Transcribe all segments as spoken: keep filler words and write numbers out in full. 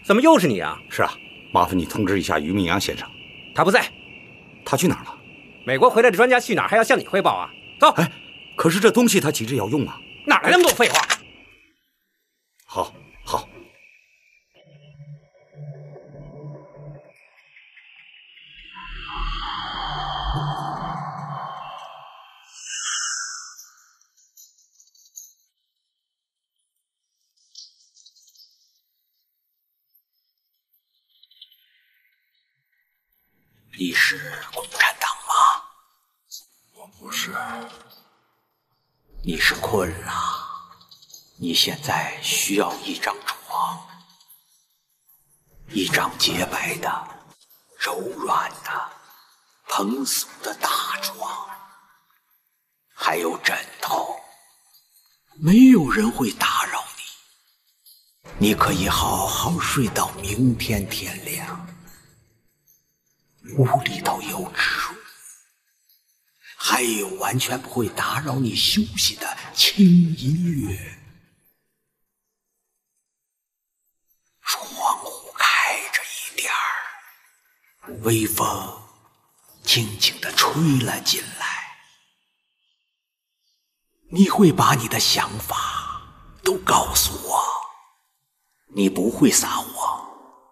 怎么又是你啊？ 是啊，麻烦你通知一下于明阳先生。 他不在。 他去哪儿了？ 美国回来的专家去哪儿还要向你汇报啊？走。 哎，可是这东西他急着要用啊。 哪来那么多废话？ 好，好。 你是共产党吗？ 我不是。 你是困了，你现在需要一张床，一张洁白的、柔软的、蓬松的大床，还有枕头。没有人会打扰你，你可以好好睡到明天天亮。屋里头有植物，还有完全不会打扰你休息的轻音乐。窗户开着一点儿，微风轻轻地吹了进来。你会把你的想法都告诉我，你不会撒谎。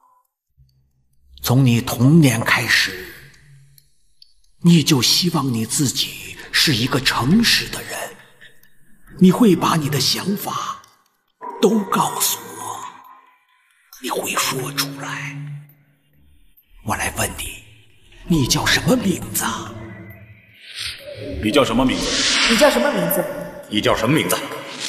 从你童年开始，你就希望你自己是一个诚实的人，你会把你的想法都告诉我，你会说出来。我来问你，你叫什么名字？ 你叫什么名字？ 你叫什么名字？ 你叫什么名字？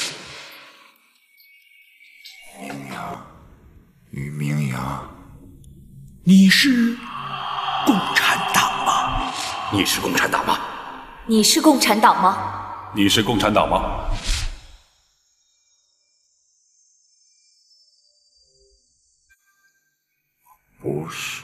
明阳，于明阳。 你是共产党吗？ 你是共产党吗？ 你是共产党吗？ 你是共产党吗？ 不是。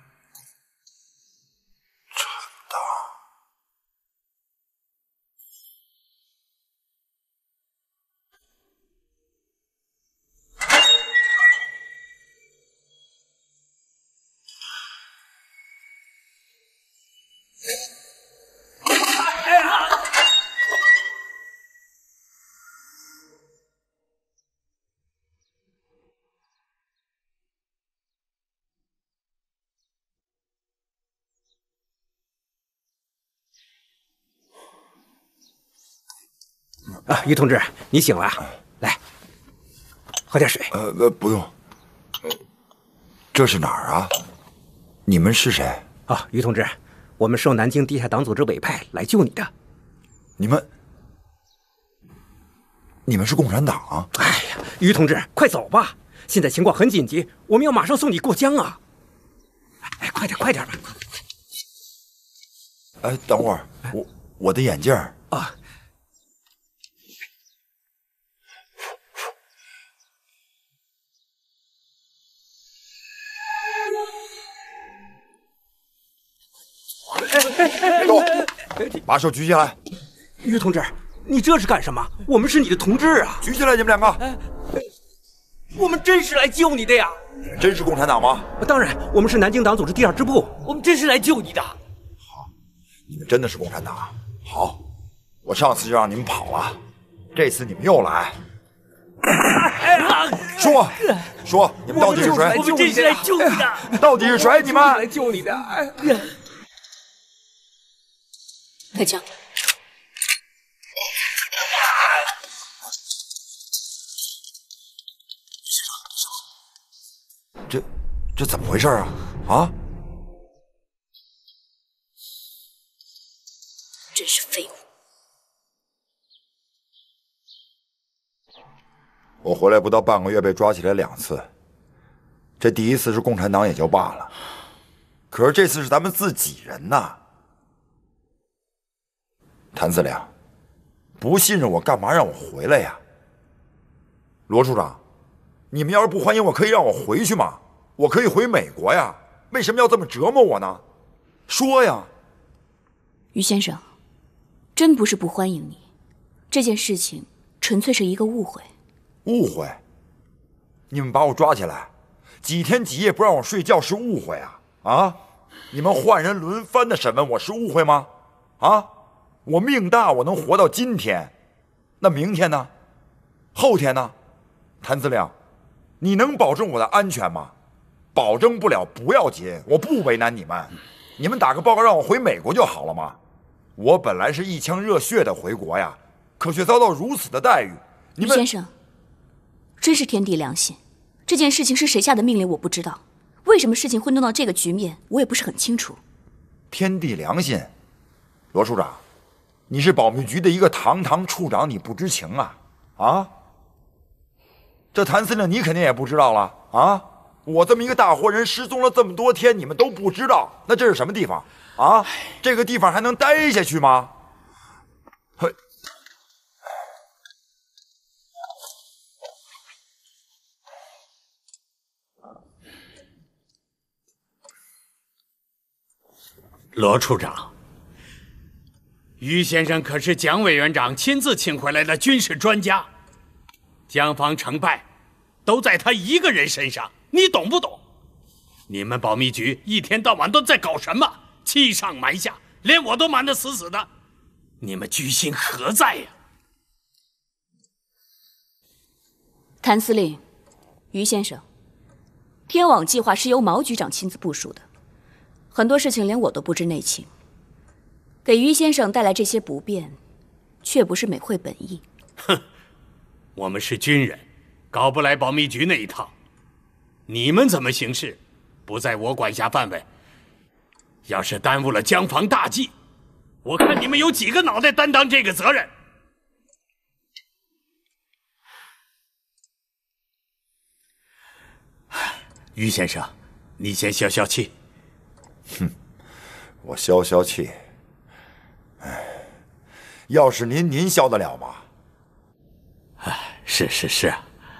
啊，于同志，你醒了，来，喝点水。 呃呃，不用。呃，这是哪儿啊？你们是谁？ 啊，于同志，我们受南京地下党组织委派来救你的。 你们，你们是共产党？ 哎呀，于同志，快走吧，现在情况很紧急，我们要马上送你过江啊！哎，快点，快点吧！ 哎，等会儿，我我的眼镜啊。 动！把手举起来！ 于同志，你这是干什么？我们是你的同志啊！ 举起来，你们两个！ 我们真是来救你的呀！ 真是共产党吗？ 当然，我们是南京党组织第二支部，我们真是来救你的。 好，你们真的是共产党？好，我上次就让你们跑了，这次你们又来。说说，你们到底是谁？ 我们真是来救你的！ 到底是谁？你们来救你的！ 开枪！ 这这怎么回事啊？啊！ 真是废物！ 我回来不到半个月，被抓起来两次。这第一次是共产党也就罢了，可是这次是咱们自己人呐。谭司令，不信任我干嘛让我回来呀？罗处长，你们要是不欢迎我，可以让我回去吗？我可以回美国呀，为什么要这么折磨我呢？说呀！ 于先生，真不是不欢迎你，这件事情纯粹是一个误会。 误会？你们把我抓起来， 几天几夜不让我睡觉是误会啊？啊！你们换人轮番的审问我是误会吗？啊！我命大，我能活到今天，那明天呢？后天呢？谭司令，你能保证我的安全吗？保证不了不要紧，我不为难你们，你们打个报告让我回美国就好了吗？我本来是一腔热血的回国呀，可却遭到如此的待遇。你们于先生，真是天地良心。这件事情是谁下的命令我不知道，为什么事情会弄到这个局面，我也不是很清楚。 天地良心，罗处长，你是保密局的一个堂堂处长，你不知情啊？啊？这谭司令你肯定也不知道了啊！我这么一个大活人失踪了这么多天，你们都不知道，那这是什么地方啊？这个地方还能待下去吗？嘿， 罗处长，于先生可是蒋委员长亲自请回来的军事专家，江防成败都在他一个人身上，你懂不懂？你们保密局一天到晚都在搞什么？欺上瞒下，连我都瞒得死死的，你们居心何在呀？ 谭司令，于先生，天网计划是由毛局长亲自部署的，很多事情连我都不知内情，给于先生带来这些不便，却不是美会本意。 哼，我们是军人，搞不来保密局那一套。你们怎么行事，不在我管辖范围。要是耽误了江防大计，我看你们有几个脑袋担当这个责任。于先生，你先消消气。 哼，我消消气。哎，要是您，您消得了吗？ 哎，是是是。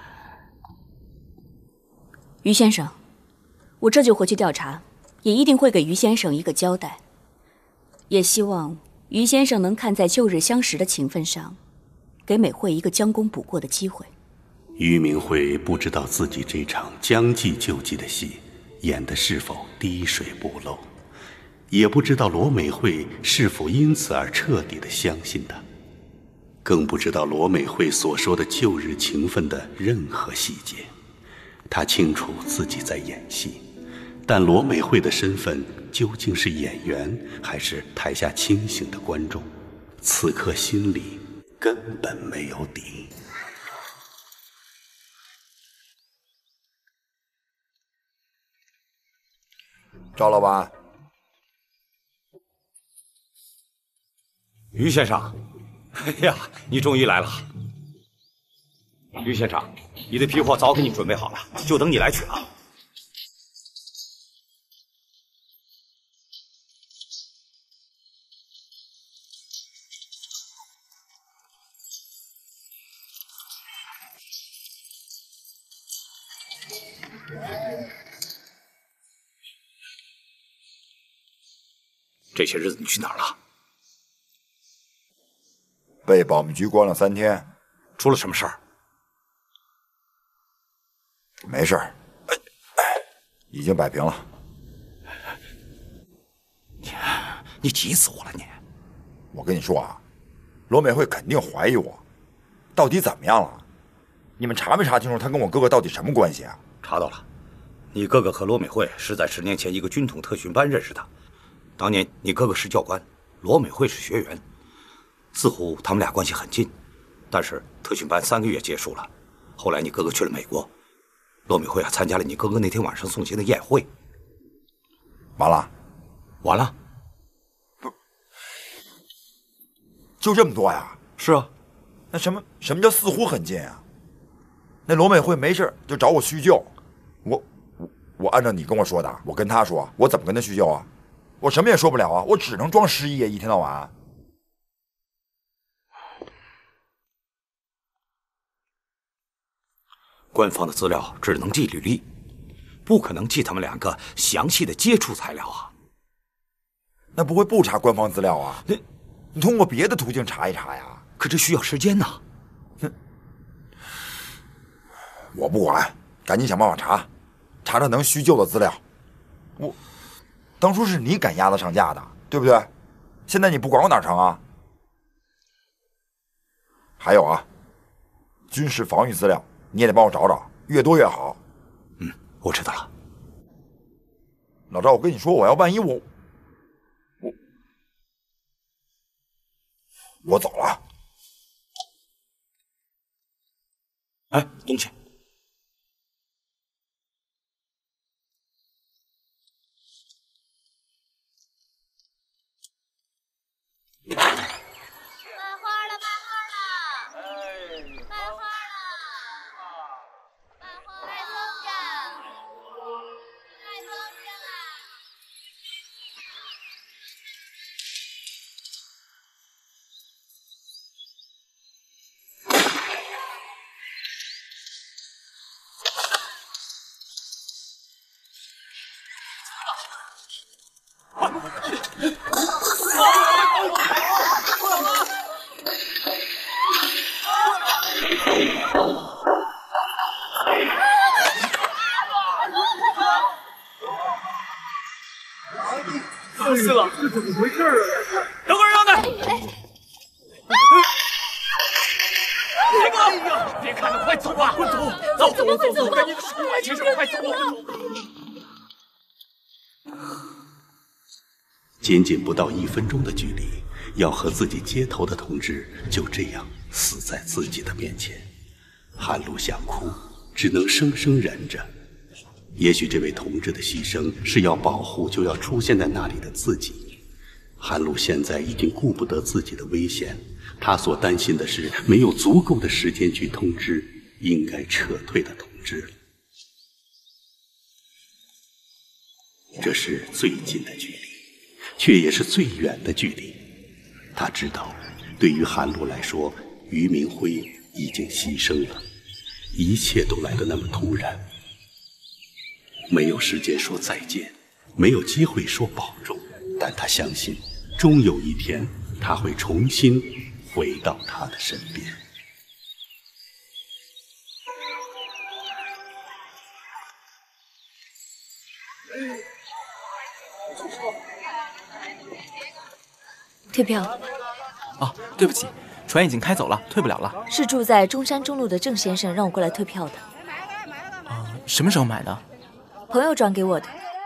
于先生，我这就回去调查，也一定会给于先生一个交代。也希望于先生能看在旧日相识的情分上，给美会一个将功补过的机会。 于明慧不知道自己这场将计就计的戏演得是否滴水不漏，也不知道罗美惠是否因此而彻底地相信他，更不知道罗美惠所说的旧日情分的任何细节。他清楚自己在演戏，但罗美惠的身份究竟是演员还是台下清醒的观众，此刻心里根本没有底。 赵老板， 于先生，哎呀，你终于来了。于先生，你的批货早给你准备好了，就等你来取了。这些日子你去哪儿了？ 被保密局关了三天。 出了什么事儿？ 没事儿，已经摆平了。 你你急死我了你！ 我跟你说啊，罗美惠肯定怀疑我，到底怎么样了？你们查没查清楚他跟我哥哥到底什么关系啊？ 查到了，你哥哥和罗美惠是在十年前一个军统特训班认识的。当年你哥哥是教官，罗美惠是学员，似乎他们俩关系很近。但是特训班三个月结束了，后来你哥哥去了美国，罗美惠啊参加了你哥哥那天晚上送行的宴会。 完了， 完了， 不，就这么多呀？ 是啊， 那什么什么叫似乎很近啊？那罗美惠没事就找我叙旧，我我我按照你跟我说的，我跟他说，我怎么跟他叙旧啊？我什么也说不了啊，我只能装失忆啊，一天到晚。 官方的资料只能记履历，不可能记他们两个详细的接触材料啊。 那不会不查官方资料啊？你你通过别的途径查一查呀。 可这需要时间呐。 哼，我不管，赶紧想办法查， 查查能虚救的资料。我当初是你赶鸭子上架的，对不对？现在你不管我哪成啊？还有啊，军事防御资料你也得帮我找找，越多越好。 嗯，我知道了。 老赵，我跟你说，我要万一我我我走了。 哎，东西。 死了，这怎么回事啊？等会儿，让开！别哥，别看了，快走啊！快走，走走走走，赶紧出来，先生，快走！ 仅仅不到一分钟的距离，要和自己接头的同志就这样死在自己的面前。韩露想哭，只能生生忍着。也许这位同志的牺牲是要保护就要出现在那里的自己。韩露现在已经顾不得自己的危险，他所担心的是没有足够的时间去通知应该撤退的同志了。这是最近的距离，却也是最远的距离。他知道，对于韩露来说，俞明辉已经牺牲了，一切都来得那么突然。没有时间说再见，没有机会说保重，但他相信，终有一天，他会重新回到他的身边。 退票。 哦，对不起，船已经开走了，退不了了。 是住在中山中路的郑先生让我过来退票的。 啊、呃，什么时候买的？ 朋友转给我的。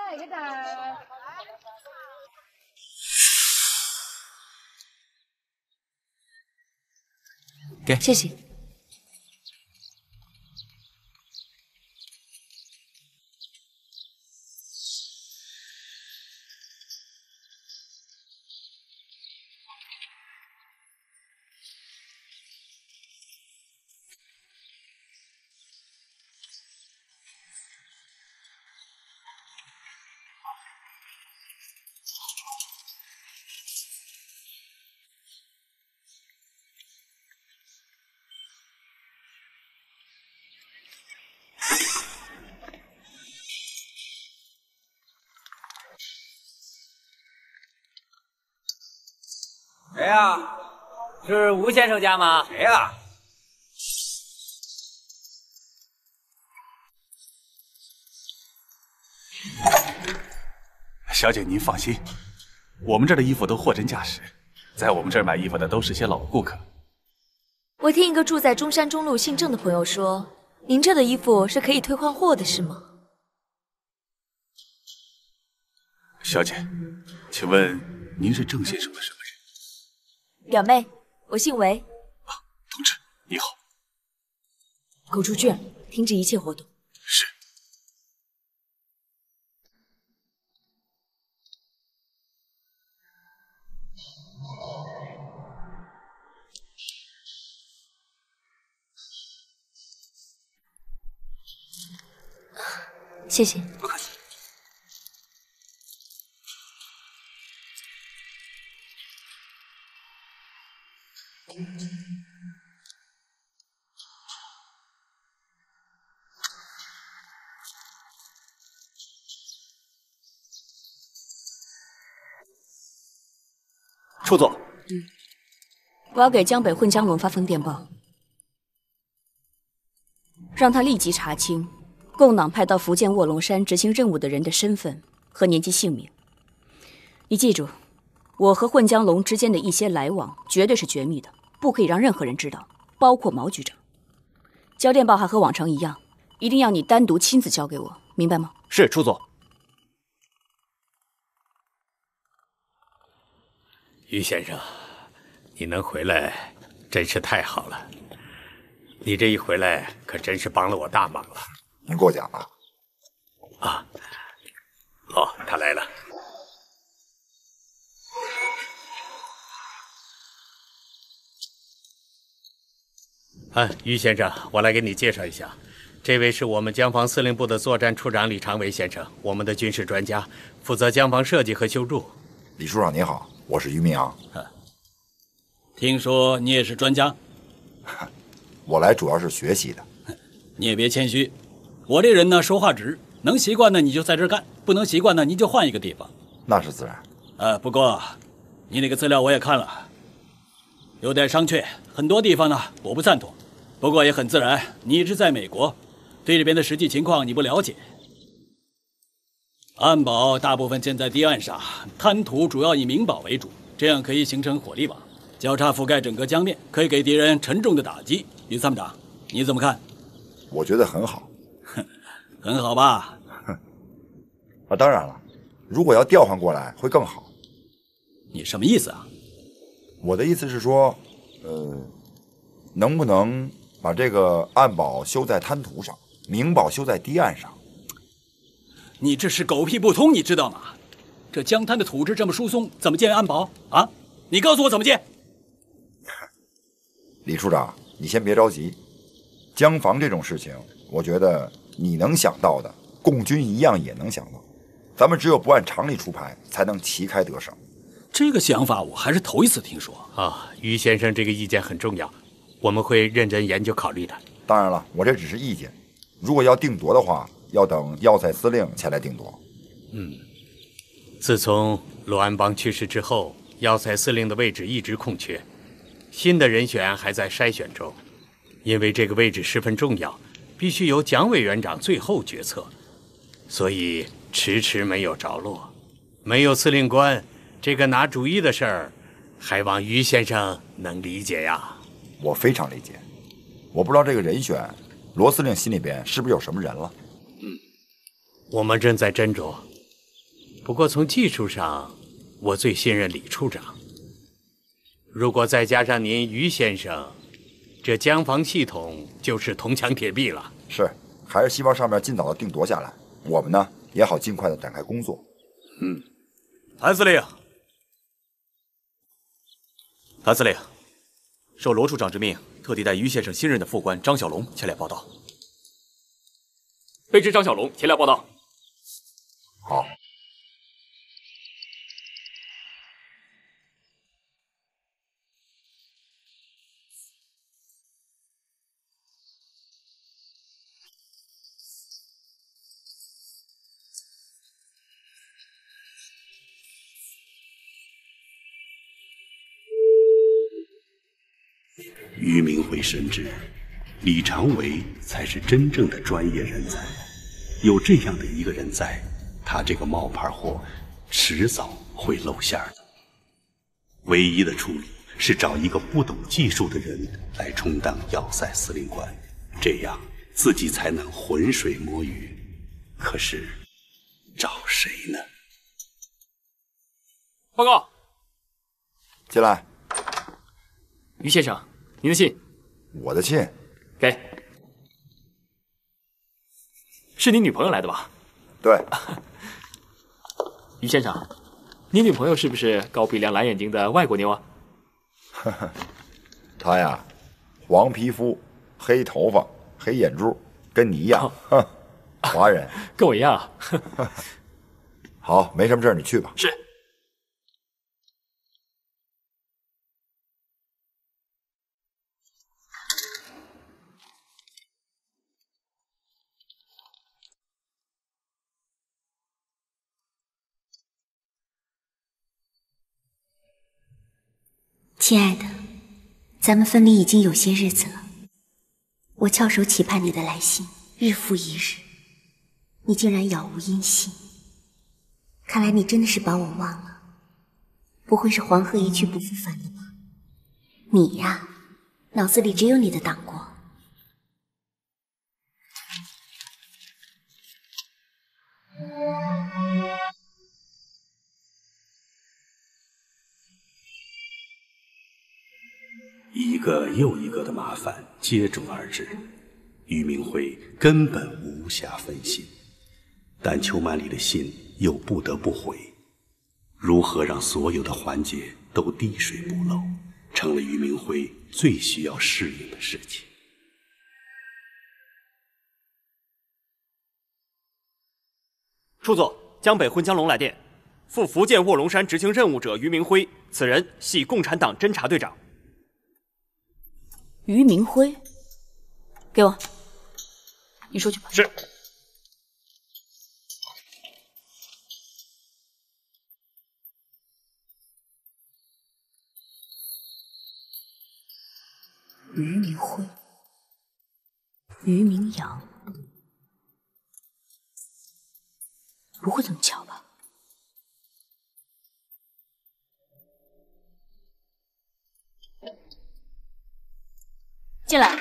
给， 谢谢。 谁呀？是吴先生家吗？ 谁呀？ 小姐，您放心，我们这儿的衣服都货真价实，在我们这儿买衣服的都是些老顾客。 我听一个住在中山中路姓郑的朋友说，您这的衣服是可以退换货的，是吗？ 小姐，请问您是郑先生的什么人？ 表妹，我姓韦。 啊，同志，你好。 狗出圈，停止一切活动。 是。 谢谢。 不客气。 出座。 嗯，我要给江北混江龙发封电报，让他立即查清共党派到福建卧龙山执行任务的人的身份和年纪姓名。你记住，我和混江龙之间的一些来往绝对是绝密的，不可以让任何人知道，包括毛局长。交电报还和往常一样，一定要你单独亲自交给我，明白吗？ 是，初总。 于先生，你能回来真是太好了。你这一回来，可真是帮了我大忙了。 您过奖了。 啊，哦，他来了。啊，于先生，我来给你介绍一下，这位是我们江防司令部的作战处长李长伟先生，我们的军事专家，负责江防设计和修筑。 李处长您好，我是于明阳。 听说你也是专家？ 我来主要是学习的。 你也别谦虚，我这人呢说话直，能习惯呢你就在这儿干，不能习惯呢你就换一个地方。 那是自然。 呃，不过你那个资料我也看了，有点商榷，很多地方呢我不赞同。不过也很自然，你一直在美国，对这边的实际情况你不了解。安保大部分建在堤岸上，滩涂主要以明保为主，这样可以形成火力网，交叉覆盖整个江面，可以给敌人沉重的打击。于参谋长，你怎么看？ 我觉得很好。 很好吧？ 啊，当然了，如果要调换过来会更好。 你什么意思啊？ 我的意思是说，呃，能不能把这个岸堡修在滩涂上，明堡修在堤岸上？ 你这是狗屁不通，你知道吗？这江滩的土质这么疏松，怎么建岸堡啊？你告诉我怎么建？ 李处长，你先别着急，江防这种事情，我觉得你能想到的，共军一样也能想到。咱们只有不按常理出牌，才能旗开得胜。 这个想法我还是头一次听说啊。于先生这个意见很重要，我们会认真研究考虑的。 当然了，我这只是意见，如果要定夺的话，要等要塞司令前来定夺。 嗯，自从罗安邦去世之后，要塞司令的位置一直空缺，新的人选还在筛选中。因为这个位置十分重要，必须由蒋委员长最后决策，所以迟迟没有着落。没有司令官，这个拿主意的事儿，还望于先生能理解呀。 我非常理解。我不知道这个人选，罗司令心里边是不是有什么人了？ 嗯，我们正在斟酌。不过从技术上，我最信任李处长。如果再加上您于先生，这江防系统就是铜墙铁壁了。 是，还是希望上面尽早的定夺下来，我们呢也好尽快的展开工作。 嗯，谭司令，谭司令，受罗处长之命，特地带于先生新任的副官张小龙前来报道。 卑职张小龙前来报道。 好。 于明辉深知，李长伟才是真正的专业人才。有这样的一个人在，他这个冒牌货迟早会露馅的。唯一的出路是找一个不懂技术的人来充当要塞司令官，这样自己才能浑水摸鱼。可是，找谁呢？ 报告， 进来。 于先生，您的信。 我的信。 给。是你女朋友来的吧？ 对。 于先生，你女朋友是不是高鼻梁、蓝眼睛的外国妞啊？ 呵呵，她呀，黄皮肤、黑头发、黑眼珠，跟你一样，哼，华人。 跟我一样。 好，没什么事儿，你去吧。 是。 亲爱的，咱们分离已经有些日子了，我翘首企盼你的来信，日复一日。 你竟然杳无音信，看来你真的是把我忘了。不会是黄河一去不复返了吧？你呀，脑子里只有你的党国。 一个又一个的麻烦接踵而至，俞明辉根本无暇分心，但秋满里的信又不得不回。如何让所有的环节都滴水不漏，成了俞明辉最需要适应的事情。 初佐，江北混江龙来电，赴福建卧龙山执行任务者俞明辉，此人系共产党侦察队长。 俞明辉，给我，你说去吧。 是。 俞明辉，俞明阳，不会这么巧吧？进来。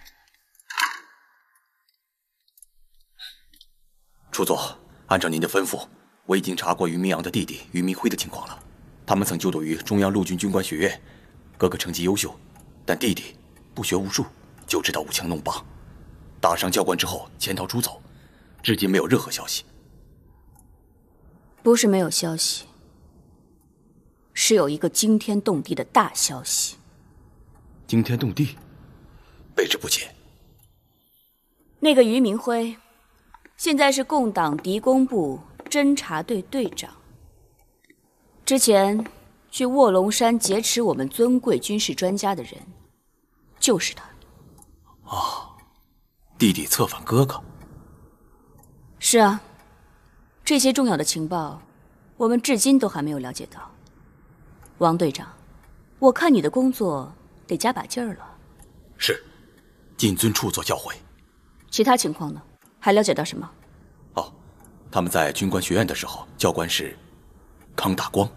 初佐，按照您的吩咐，我已经查过俞明阳的弟弟俞明辉的情况了。他们曾就读于中央陆军军官学院，哥哥成绩优秀，但弟弟不学无术，就知道舞枪弄棒，打伤教官之后潜逃出走，至今没有任何消息。 不是没有消息，是有一个惊天动地的大消息。 惊天动地？备之不前。 那个俞明辉，现在是共党敌工部侦察队队长。之前去卧龙山劫持我们尊贵军事专家的人，就是他。 哦，弟弟策反哥哥。 是啊，这些重要的情报，我们至今都还没有了解到。王队长，我看你的工作得加把劲儿了。 是，谨遵处座教诲。 其他情况呢？还了解到什么？ 哦，他们在军官学院的时候，教官是康大光。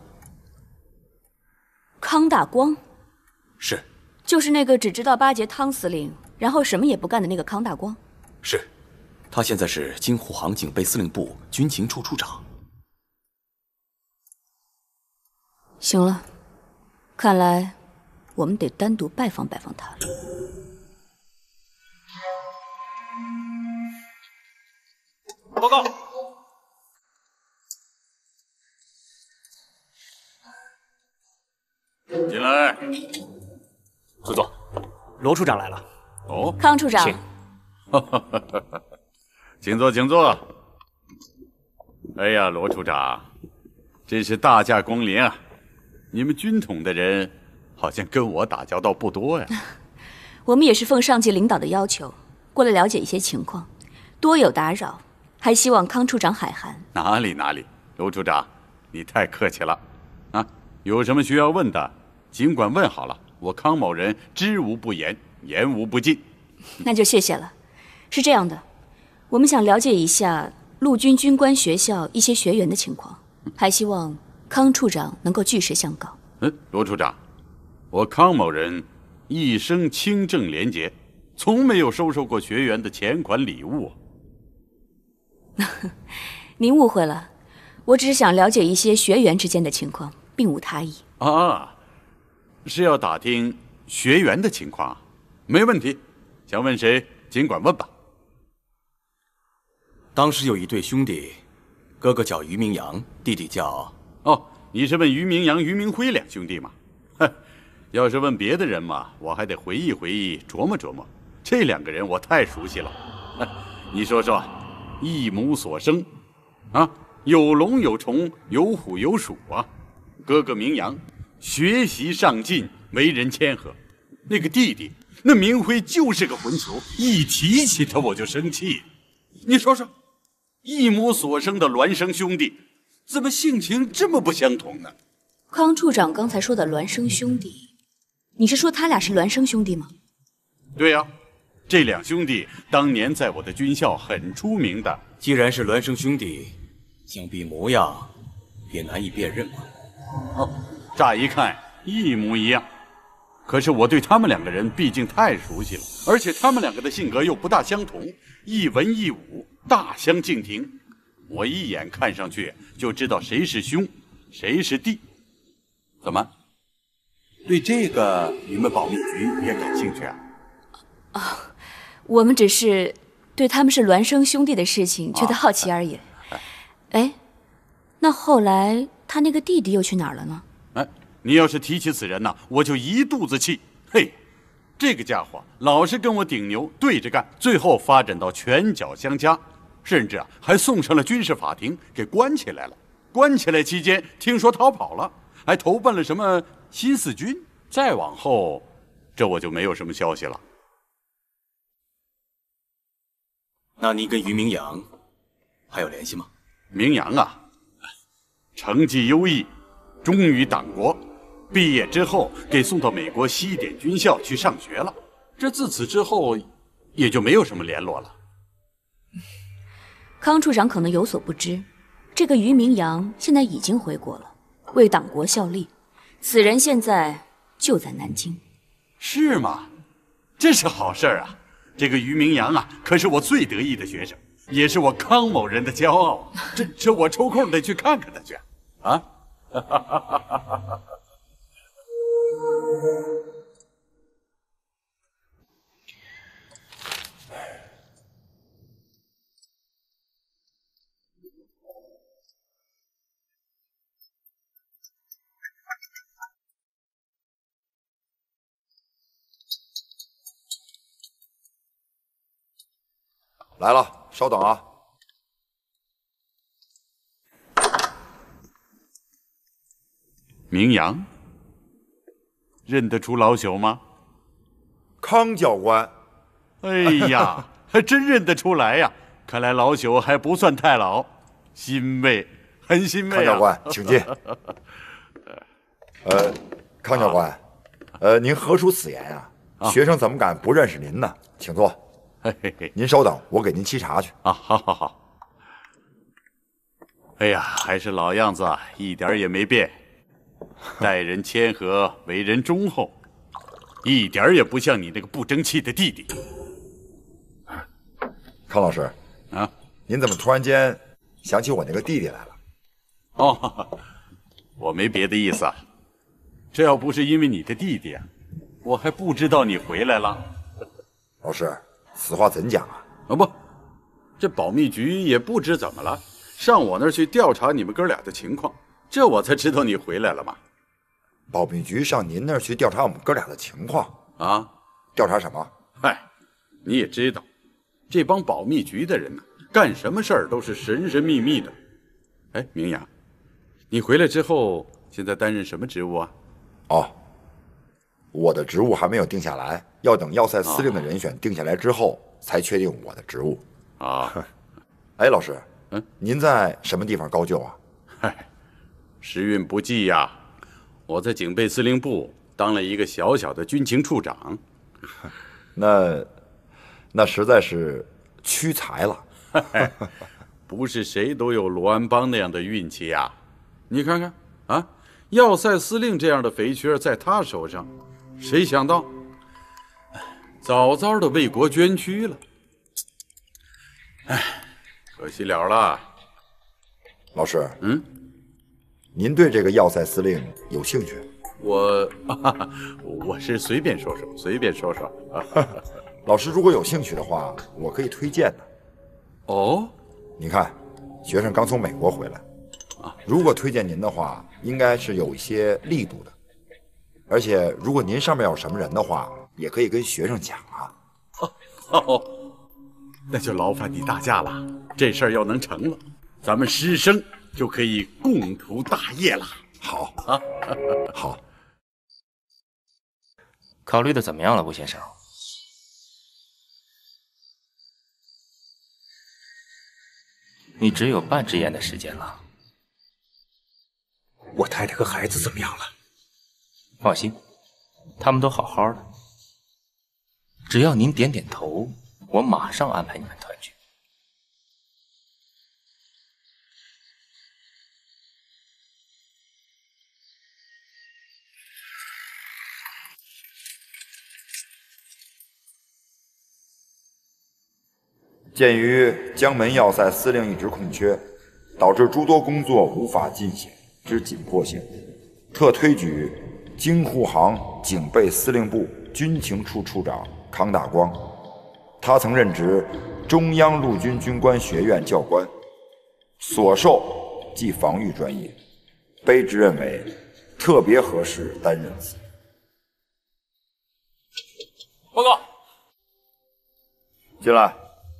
康大光？ 是。 就是那个只知道巴结汤司令，然后什么也不干的那个康大光。 是，他现在是京沪杭警备司令部军情处处长。 行了，看来我们得单独拜访拜访他了。 报告。进来。 副座，罗处长来了。 哦， 康处长， 请。请坐，请坐。哎呀，罗处长，真是大驾光临啊！你们军统的人好像跟我打交道不多呀。 我们也是奉上级领导的要求，过来了解一些情况，多有打扰，还希望康处长海涵。 哪里哪里，罗处长，你太客气了。啊，有什么需要问的，尽管问好了。我康某人知无不言，言无不尽。 那就谢谢了。是这样的，我们想了解一下陆军军官学校一些学员的情况，还希望康处长能够据实相告。 嗯，罗处长，我康某人一生清正廉洁，从没有收受过学员的钱款礼物。 您误会了，我只是想了解一些学员之间的情况，并无他意。 啊。是要打听学员的情况，没问题。想问谁，尽管问吧。 当时有一对兄弟，哥哥叫俞明阳，弟弟叫…… 哦，你是问俞明阳、俞明辉两兄弟吗？哼，要是问别的人嘛，我还得回忆回忆，琢磨琢磨。这两个人我太熟悉了。你说说，一母所生，啊，有龙有虫，有虎有鼠啊。哥哥明阳学习上进，为人谦和。那个弟弟，那明辉就是个混球，一提起他我就生气。你说说，一母所生的孪生兄弟，怎么性情这么不相同呢？ 康处长刚才说的孪生兄弟，你是说他俩是孪生兄弟吗？ 对呀、啊， 这两兄弟当年在我的军校很出名的。 既然是孪生兄弟，想必模样也难以辨认吧？ 哦，乍一看一模一样，可是我对他们两个人毕竟太熟悉了，而且他们两个的性格又不大相同，一文一武大相径庭。我一眼看上去就知道谁是兄，谁是弟。怎么？对这个你们保密局也感兴趣啊？ 啊、哦，我们只是对他们是孪生兄弟的事情觉得好奇而已。啊、哎，那后来他那个弟弟又去哪儿了呢？ 哎，你要是提起此人呢，我就一肚子气。嘿，这个家伙老是跟我顶牛对着干，最后发展到拳脚相加，甚至啊还送上了军事法庭给关起来了。关起来期间，听说逃跑了，还投奔了什么新四军。再往后，这我就没有什么消息了。 那您跟于明阳还有联系吗？ 明阳啊，成绩优异，忠于党国，毕业之后给送到美国西点军校去上学了。这自此之后，也就没有什么联络了。 康处长可能有所不知，这个于明阳现在已经回国了，为党国效力。此人现在就在南京。 是吗？这是好事啊！这个于明阳啊，可是我最得意的学生，也是我康某人的骄傲。这这，我抽空得去看看他去啊！ 来了，稍等啊。 明阳，认得出老朽吗？ 康教官。 哎呀，还真认得出来呀！看来老朽还不算太老，欣慰，很欣慰啊！ 康教官，请进。呃，康教官，呃，您何出此言啊？啊学生怎么敢不认识您呢？请坐。 嘿嘿嘿， 您稍等，我给您沏茶去。 啊，好好好。哎呀，还是老样子，一点也没变，待人谦和，为人忠厚，一点也不像你那个不争气的弟弟。 康老师， 啊， 您怎么突然间想起我那个弟弟来了？ 哦，我没别的意思，这要不是因为你的弟弟啊，我还不知道你回来了。 老师。此话怎讲啊？ 啊不，这保密局也不知怎么了，上我那儿去调查你们哥俩的情况，这我才知道你回来了嘛。 保密局上您那儿去调查我们哥俩的情况啊？ 调查什么？ 嗨，你也知道，这帮保密局的人呢，干什么事儿都是神神秘秘的。哎，明阳，你回来之后，现在担任什么职务啊？ 哦。我的职务还没有定下来，要等要塞司令的人选定下来之后，才确定我的职务。 啊， 哎，老师，嗯，您在什么地方高就啊？ 嗨，时运不济呀，我在警备司令部当了一个小小的军情处长。 那，那实在是屈才了。 不是谁都有罗安邦那样的运气呀！你看看啊，要塞司令这样的肥缺在他手上。谁想到，早早的为国捐躯了。哎，可惜了了。 老师， 嗯， 您对这个要塞司令有兴趣？ 我，啊、我是随便说说，随便说说。 老师如果有兴趣的话，我可以推荐的。 哦， 你看，学生刚从美国回来，啊，如果推荐您的话，应该是有一些力度的。而且，如果您上面有什么人的话，也可以跟学生讲啊。 哦，那就劳烦你大驾了。这事儿要能成了，咱们师生就可以共图大业了。 好啊， 好。 考虑的怎么样了，吴先生？你只有半只眼的时间了。 我太太和孩子怎么样了？ 放心，他们都好好的。 只要您点点头，我马上安排你们团聚。 鉴于江门要塞司令一职空缺，导致诸多工作无法进行之紧迫性，特推举京沪杭警备司令部军情处处长康大光。他曾任职中央陆军军官学院教官，所授即防御专业，卑职认为特别合适担任此。 报告， 进来。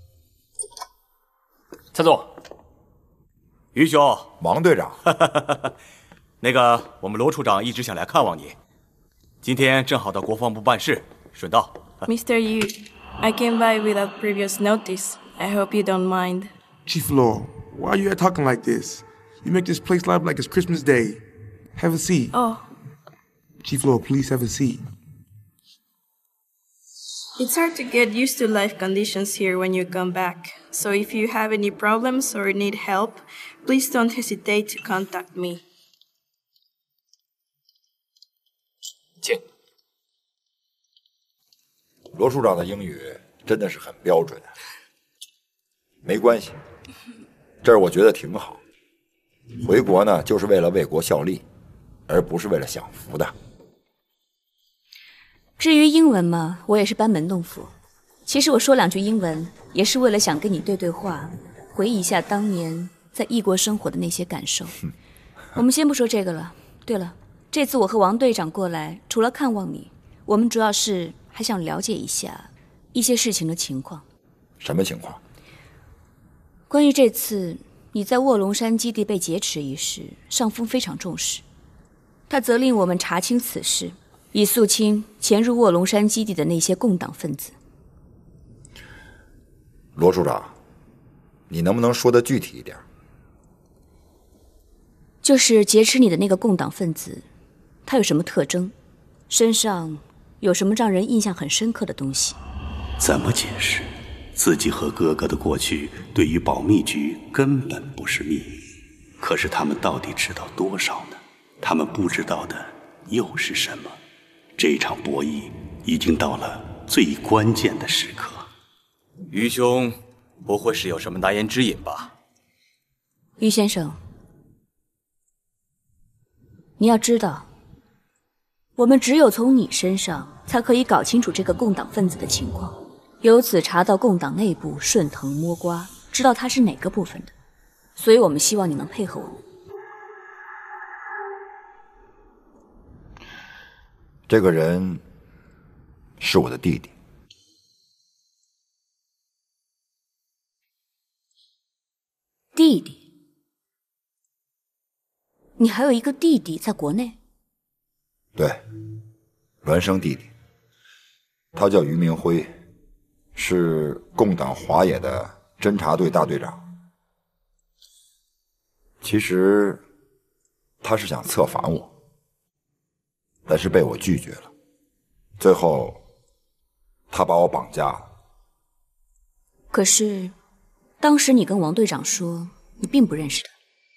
蔡总，于兄， 王队长， 那个我们罗处长一直想来看望你，今天正好到国防部办事，顺道。 Mister Yu, I came by without previous notice. I hope you don't mind. Chief Law, why are you talking like this? You make this place live like it's Christmas Day. Have a seat. Oh. Chief Law, please have a seat. It's hard to get used to life conditions here when you come back. So if you have any problems or need help, please don't hesitate to contact me. 请。 罗处长的英语真的是很标准。没关系，这儿我觉得挺好。回国呢，就是为了为国效力，而不是为了享福的。 至于英文嘛，我也是班门弄斧。其实我说两句英文，也是为了想跟你对对话，回忆一下当年在异国生活的那些感受。我们先不说这个了。对了，这次我和王队长过来，除了看望你，我们主要是还想了解一下一些事情的情况。 什么情况？ 关于这次你在卧龙山基地被劫持一事，上峰非常重视，他责令我们查清此事，以肃清潜入卧龙山基地的那些共党分子。 罗处长，你能不能说得具体一点？ 就是劫持你的那个共党分子，他有什么特征？身上有什么让人印象很深刻的东西？ 怎么解释？自己和哥哥的过去对于保密局根本不是秘密，可是他们到底知道多少呢？他们不知道的又是什么？这场博弈已经到了最关键的时刻。 于兄不会是有什么难言之隐吧？ 于先生，你要知道，我们只有从你身上才可以搞清楚这个共党分子的情况，由此查到共党内部顺藤摸瓜，知道他是哪个部分的。所以我们希望你能配合我们。 这个人是我的弟弟。 弟弟？你还有一个弟弟在国内？ 对，孪生弟弟，他叫于明辉，是共党华野的侦察队大队长。其实他是想策反我，但是被我拒绝了。最后，他把我绑架了。 可是，当时你跟王队长说，你并不认识他。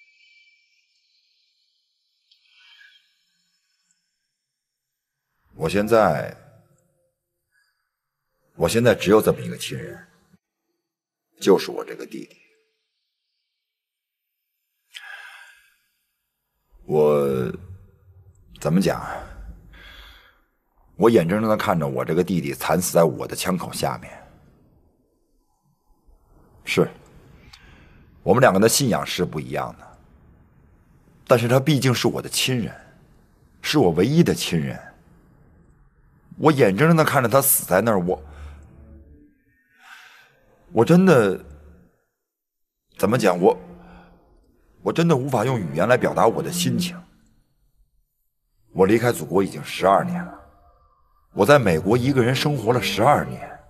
我现在，我现在只有这么一个亲人，就是我这个弟弟。我怎么讲？我眼睁睁的看着我这个弟弟惨死在我的枪口下面。是，我们两个的信仰是不一样的，但是他毕竟是我的亲人，是我唯一的亲人。我眼睁睁的看着他死在那儿，我我真的怎么讲？我我真的无法用语言来表达我的心情。我离开祖国已经十二年了，我在美国一个人生活了十二年，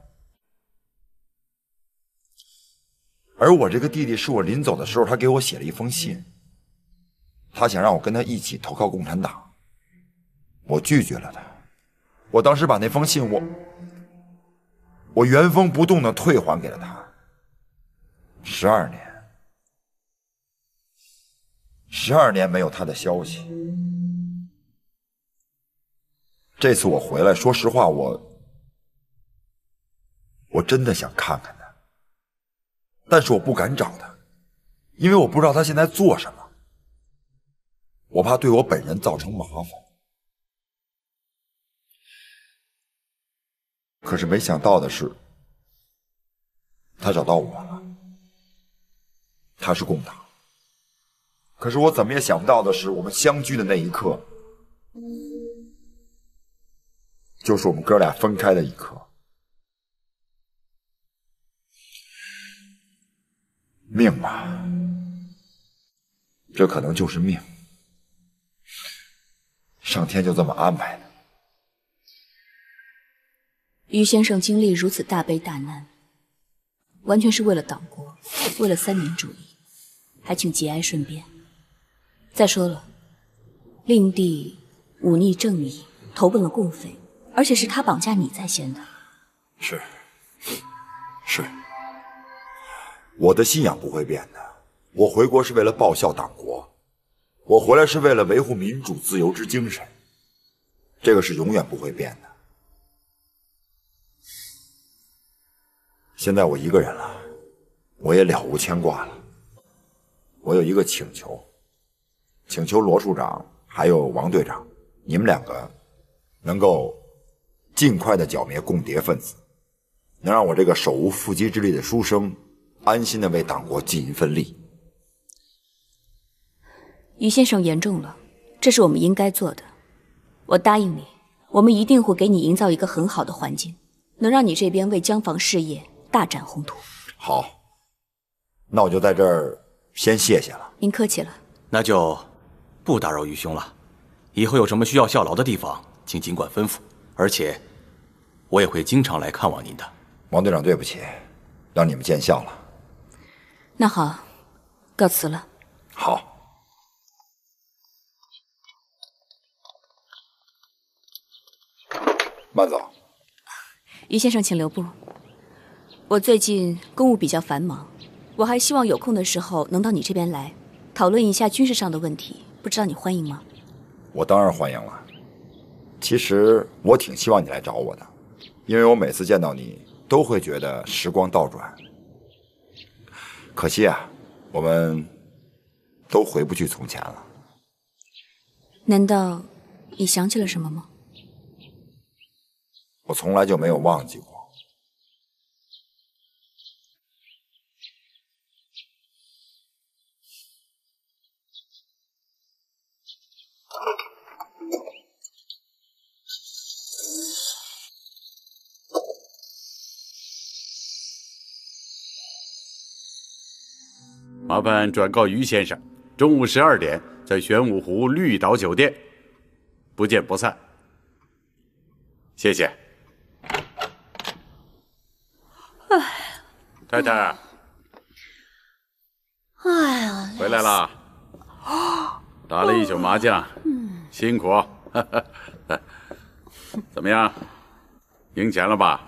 而我这个弟弟是我临走的时候，他给我写了一封信，他想让我跟他一起投靠共产党，我拒绝了他。我当时把那封信我我原封不动的退还给了他。十二年，十二年没有他的消息。这次我回来，说实话，我我真的想看看他，但是我不敢找他，因为我不知道他现在做什么，我怕对我本人造成麻烦。可是没想到的是，他找到我了。他是共党，可是我怎么也想不到的是，我们相聚的那一刻，就是我们哥俩分开的一刻。命吧，这可能就是命，上天就这么安排的。 于先生经历如此大悲大难，完全是为了党国，为了三民主义，还请节哀顺变。再说了，令弟忤逆正义，投奔了共匪，而且是他绑架你在先的。 是，是，我的信仰不会变的。我回国是为了报效党国，我回来是为了维护民主自由之精神，这个是永远不会变的。现在我一个人了，我也了无牵挂了。我有一个请求，请求罗处长还有王队长，你们两个能够尽快的剿灭共谍分子，能让我这个手无缚鸡之力的书生安心的为党国尽一份力。 于先生言重了，这是我们应该做的。我答应你，我们一定会给你营造一个很好的环境，能让你这边为江防事业大展宏图。 好，那我就在这儿先谢谢了。 您客气了。 那就不打扰于兄了。以后有什么需要效劳的地方，请尽管吩咐。而且，我也会经常来看望您的。 王队长，对不起，让你们见笑了。 那好，告辞了。 好。慢走。 于先生，请留步。我最近公务比较繁忙，我还希望有空的时候能到你这边来，讨论一下军事上的问题。不知道你欢迎吗？ 我当然欢迎了。其实我挺希望你来找我的，因为我每次见到你都会觉得时光倒转。可惜啊，我们都回不去从前了。 难道你想起了什么吗？ 我从来就没有忘记过。 麻烦转告于先生，中午十二点在玄武湖绿岛酒店，不见不散。谢谢。 哎， 太太， 哎呀， 回来了，打了一宿麻将， 嗯， 辛苦。怎么样，赢钱了吧？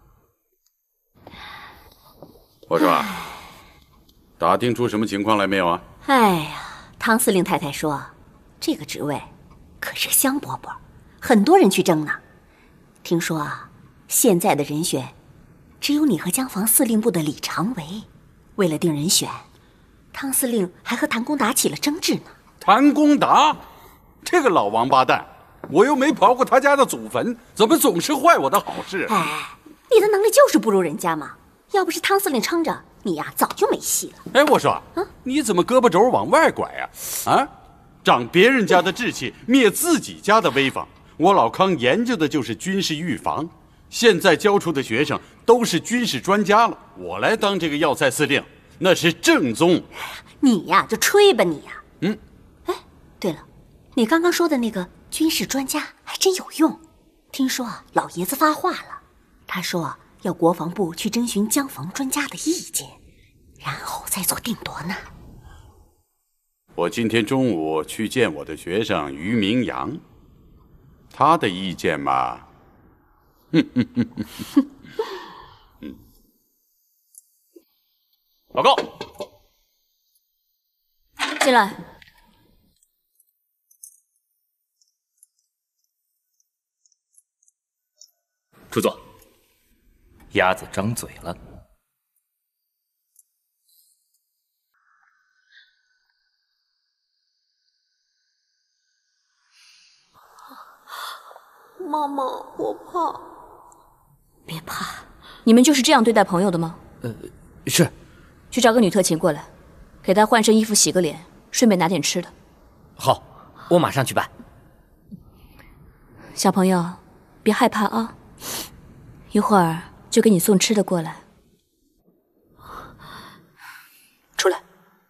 我说啊。打听出什么情况来没有啊？ 哎呀，汤司令太太说，这个职位可是香饽饽，很多人去争呢。听说啊，现在的人选只有你和江防司令部的李长维。为了定人选，汤司令还和谭公达起了争执呢。 谭公达，这个老王八蛋，我又没刨过他家的祖坟，怎么总是坏我的好事？ 哎，你的能力就是不如人家嘛。要不是汤司令撑着，你呀早就没戏了。 哎，我说，啊、你怎么胳膊肘往外拐呀、啊？啊，长别人家的志气，灭自己家的威风。我老康研究的就是军事预防，现在教出的学生都是军事专家了，我来当这个要塞司令，那是正宗。 你呀就吹吧你呀。 嗯。 哎，对了，你刚刚说的那个军事专家还真有用。听说啊，老爷子发话了，他说要国防部去征询江防专家的意见，然后再做定夺呢。 我今天中午去见我的学生于明阳，他的意见嘛，哼哼哼哼， 报告。 进来。 出座。 鸭子张嘴了。 妈妈，我怕。 别怕，你们就是这样对待朋友的吗？ 呃，是。 去找个女特勤过来，给她换身衣服，洗个脸，顺便拿点吃的。 好，我马上去办。 小朋友，别害怕啊，一会儿就给你送吃的过来。出来。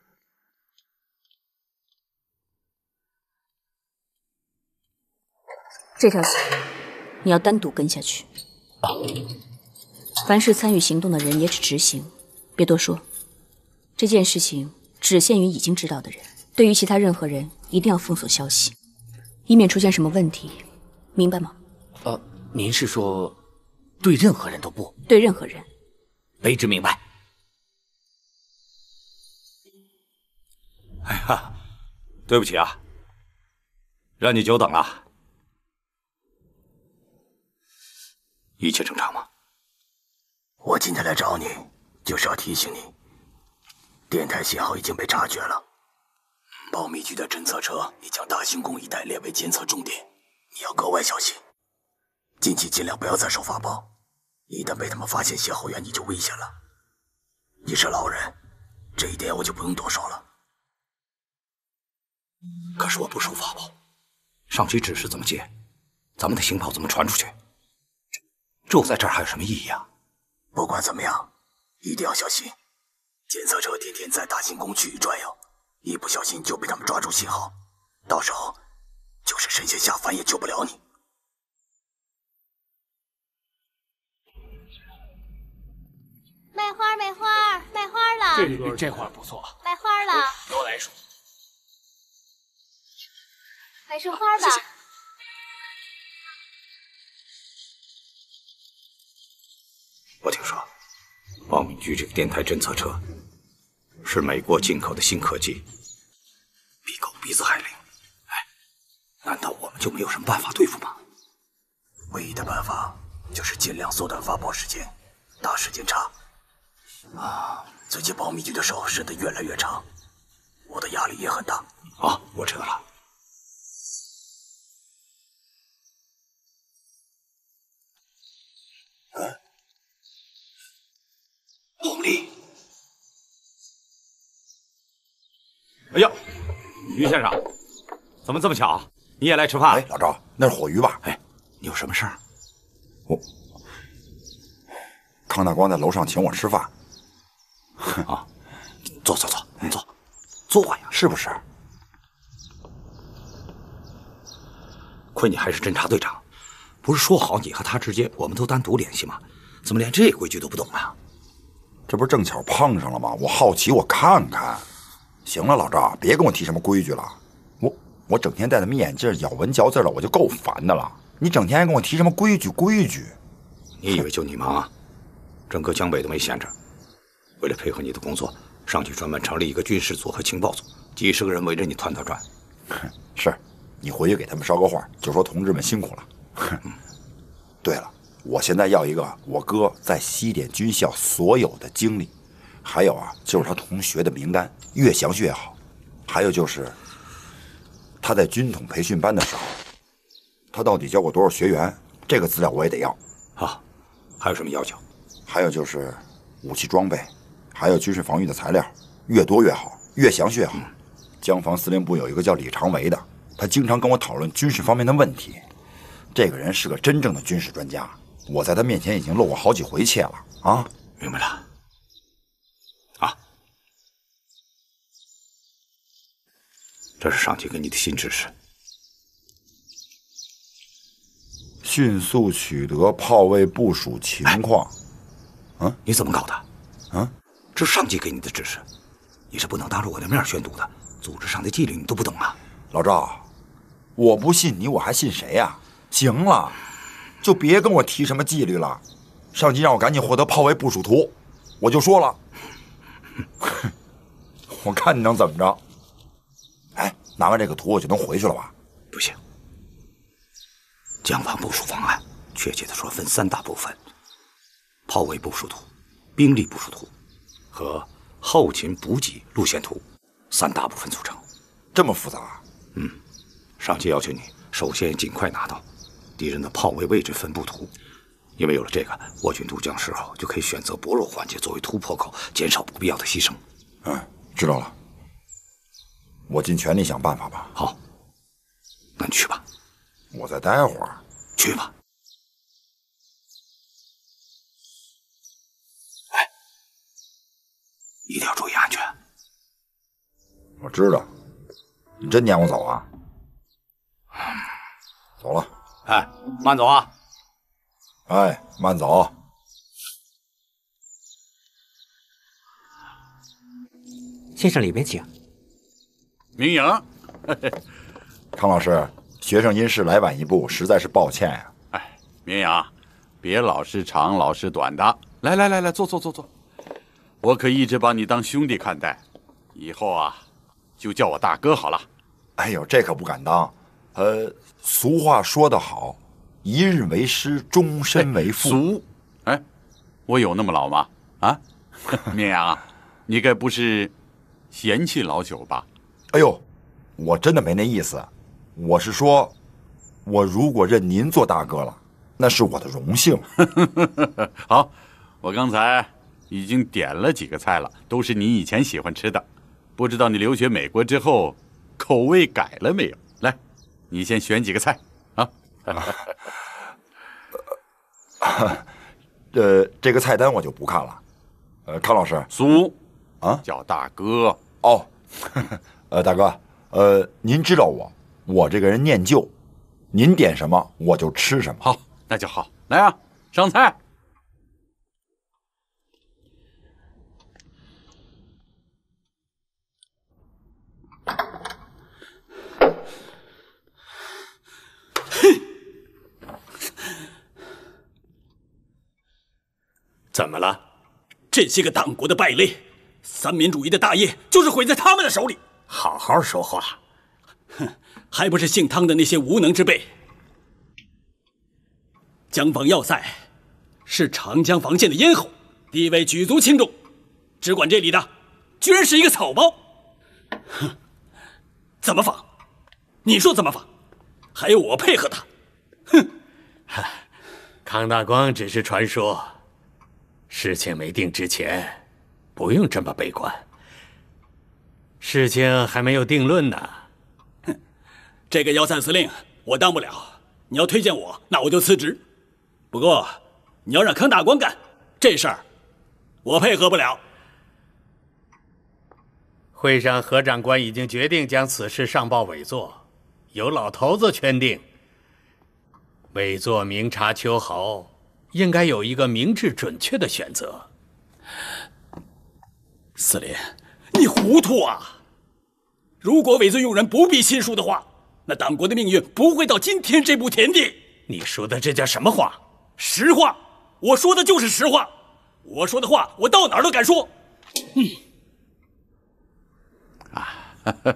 这条线你要单独跟下去。 啊。 凡是参与行动的人也只执行，别多说。这件事情只限于已经知道的人，对于其他任何人一定要封锁消息，以免出现什么问题，明白吗？ 呃，您是说对任何人都不？ 对任何人。 卑职明白。 哎呀，对不起啊，让你久等了。一切正常吗？ 我今天来找你，就是要提醒你，电台信号已经被察觉了。保密局的侦测车已将大兴宫一带列为监测重点，你要格外小心。近期尽量不要再收发报，一旦被他们发现歇后员，你就危险了。你是老人，这一点我就不用多说了。 可是我不收发报，上级指示怎么接，咱们的情报怎么传出去？这我在这儿还有什么意义啊？ 不管怎么样，一定要小心。检测车天天在大兴宫区域转悠，一不小心就被他们抓住信号，到时候就是神仙下凡也救不了你。 卖花，卖花，卖花了！ 这这花不错， 卖花了， 多来束。 买束花吧。 我听说，保密局这个电台侦测车是美国进口的新科技，比狗鼻子还灵。哎，难道我们就没有什么办法对付吗？ 唯一的办法就是尽量缩短发报时间，打时间差。啊，最近保密局的手伸得越来越长，我的压力也很大。 啊，我知道了。嗯，红利。哎呀，于先生，怎么这么巧？你也来吃饭？ 哎，老赵，那是火鱼吧？ 哎，你有什么事儿？ 我康大光在楼上请我吃饭。 啊，坐坐坐，你坐，坐呀， 是不是？ 亏你还是侦察队长，不是说好你和他之间我们都单独联系吗？怎么连这规矩都不懂啊？ 这不是正巧碰上了吗？我好奇，我看看。行了，老赵，别跟我提什么规矩了。我我整天戴着眯眼镜，咬文嚼字的，我就够烦的了。你整天还跟我提什么规矩规矩？ 你以为就你忙啊？整个江北都没闲着。为了配合你的工作，上级专门成立一个军事组和情报组，几十个人围着你团团转。 是，你回去给他们捎个话，就说同志们辛苦了。嗯、对了，我现在要一个我哥在西点军校所有的经历，还有啊，就是他同学的名单，越详细越好。还有就是他在军统培训班的时候，他到底教过多少学员，这个资料我也得要。 啊，还有什么要求？ 还有就是武器装备。还有军事防御的材料，越多越好，越详细越好。江防司令部有一个叫李长维的，他经常跟我讨论军事方面的问题。这个人是个真正的军事专家，我在他面前已经露过好几回怯了啊！ 明白了。啊，这是上级给你的新指示。 迅速取得炮位部署情况。 嗯，你怎么搞的？嗯？这是上级给你的指示，你是不能当着我的面宣读的。组织上的纪律你都不懂啊， 老赵，我不信你，我还信谁呀？行了，就别跟我提什么纪律了。上级让我赶紧获得炮位部署图，我就说了。 我看你能怎么着？哎，拿完这个图我就能回去了吧？ 不行，江防部署方案，确切的说分三大部分：炮位部署图、兵力部署图和后勤补给路线图，三大部分组成。 这么复杂？ 嗯，上级要求你首先尽快拿到敌人的炮位位置分布图，因为有了这个，我军渡江时候就可以选择薄弱环节作为突破口，减少不必要的牺牲。 嗯，知道了，我尽全力想办法吧。 好，那你去吧。 我再待会儿。 去吧。哎，一定要注意安全。 我知道。你真撵我走啊？走了。 哎，慢走啊！ 哎，慢走。 先生，里面请。 明阳， 康老师，学生因事来晚一步，实在是抱歉呀、 啊。哎，明阳，别老是长，老是短的。来来来来，坐坐坐坐。我可一直把你当兄弟看待，以后啊，就叫我大哥好了。 哎呦，这可不敢当。呃，俗话说得好，一日为师，终身为父。 俗？哎，我有那么老吗？啊，明阳啊，你该不是嫌弃老九吧？ 哎呦，我真的没那意思。我是说，我如果认您做大哥了，那是我的荣幸。 好，我刚才已经点了几个菜了，都是你以前喜欢吃的。不知道你留学美国之后，口味改了没有？来，你先选几个菜啊。 呃，这个菜单我就不看了。呃，康老师， 苏啊， 叫大哥哦。呃，大哥，呃，您知道我，我这个人念旧，您点什么我就吃什么。 好，那就好。来啊，上菜。 怎么了？这些个党国的败类，三民主义的大业就是毁在他们的手里。 好好说话。 哼，还不是姓汤的那些无能之辈。江防要塞是长江防线的咽喉，地位举足轻重，只管这里的居然是一个草包。哼，怎么防？你说怎么防？还有我配合他。哼， 康大光只是传说。事情没定之前，不用这么悲观。事情还没有定论呢。 哼，这个要塞司令我当不了，你要推荐我，那我就辞职。不过你要让康大光干这事儿，我配合不了。 会上何长官已经决定将此事上报委座，由老头子圈定。委座明察秋毫。应该有一个明智准确的选择。 司令，你糊涂啊！如果委座用人不必亲疏的话，那党国的命运不会到今天这步田地。 你说的这叫什么话？ 实话，我说的就是实话。我说的话，我到哪儿都敢说。嗯。 啊，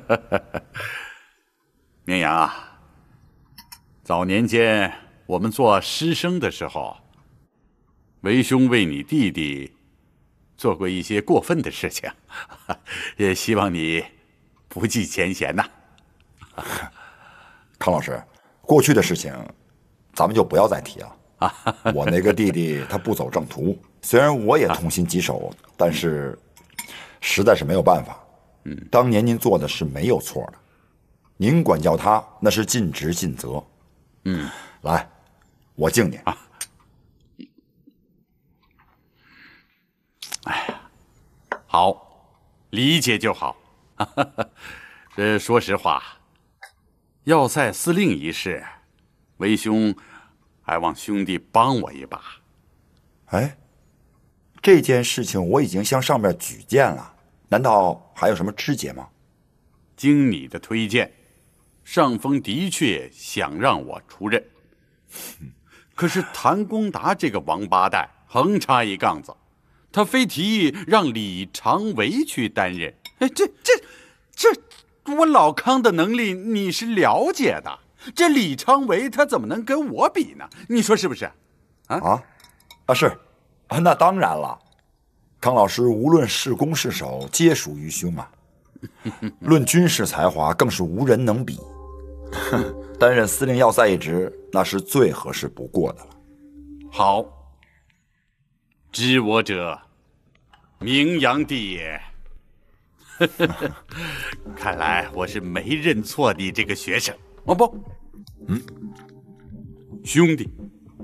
绵阳啊，早年间我们做师生的时候。为兄为你弟弟做过一些过分的事情，也希望你不计前嫌呐。 康老师，过去的事情咱们就不要再提了。我那个弟弟他不走正途，虽然我也痛心疾首，但是实在是没有办法。 嗯， 当年您做的是没有错的，您管教他那是尽职尽责。 嗯， 来，我敬你啊。 哎呀，好，理解就好。这说实话，要塞司令一事，为兄还望兄弟帮我一把。 哎，这件事情我已经向上面举荐了，难道还有什么枝节吗？ 经你的推荐，上峰的确想让我出任，可是谭公达这个王八蛋横插一杠子。 他非提议让李长维去担任。哎，这这这，我老康的能力你是了解的，这李长维他怎么能跟我比呢？你说是不是？啊啊啊是啊，那当然了。康老师无论是攻是守，皆属于兄啊。论军事才华，更是无人能比。担任司令要塞一职，那是最合适不过的了。 好，知我者，名扬地也。看来我是没认错你这个学生。哦不，嗯，兄弟，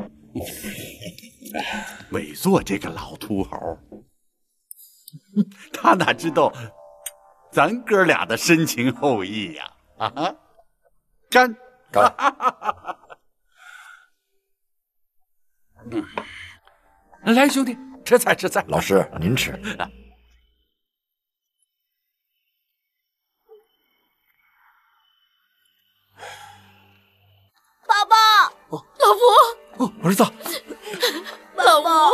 委座这个老秃猴，他哪知道咱哥俩的深情厚谊呀！啊，干干！ 嗯，来，兄弟，吃菜吃菜。 老师您吃。 爸爸， 哦、 老婆， 哦，儿子， 老婆。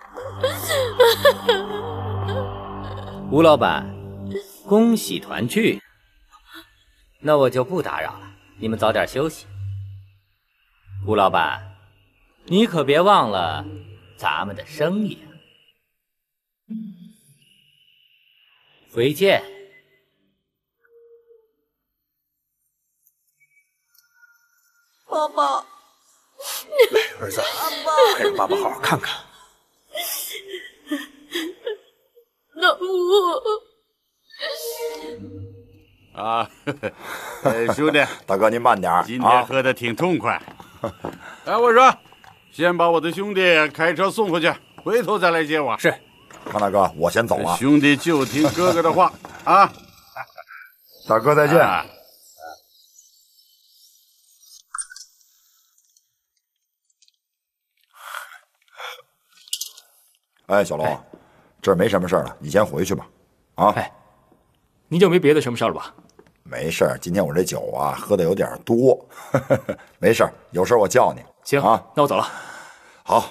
吴老板，恭喜团聚。那我就不打扰了，你们早点休息。吴老板，你可别忘了咱们的生意啊。回见。 爸爸， 来，儿子，快让爸爸好好看看。 老婆。 啊，哎，兄弟， 大哥您慢点， 今天喝的挺痛快。哎，我说，先把我的兄弟开车送回去，回头再来接我。 是， 康大哥，我先走了。 兄弟就听哥哥的话啊。 大哥再见。啊哎，小龙，这儿没什么事了，你先回去吧。啊， 哎，你就没别的什么事了吧？ 没事儿，今天我这酒啊喝的有点多，呵呵没事儿，有事我叫你。 行啊， 那我走了。 好。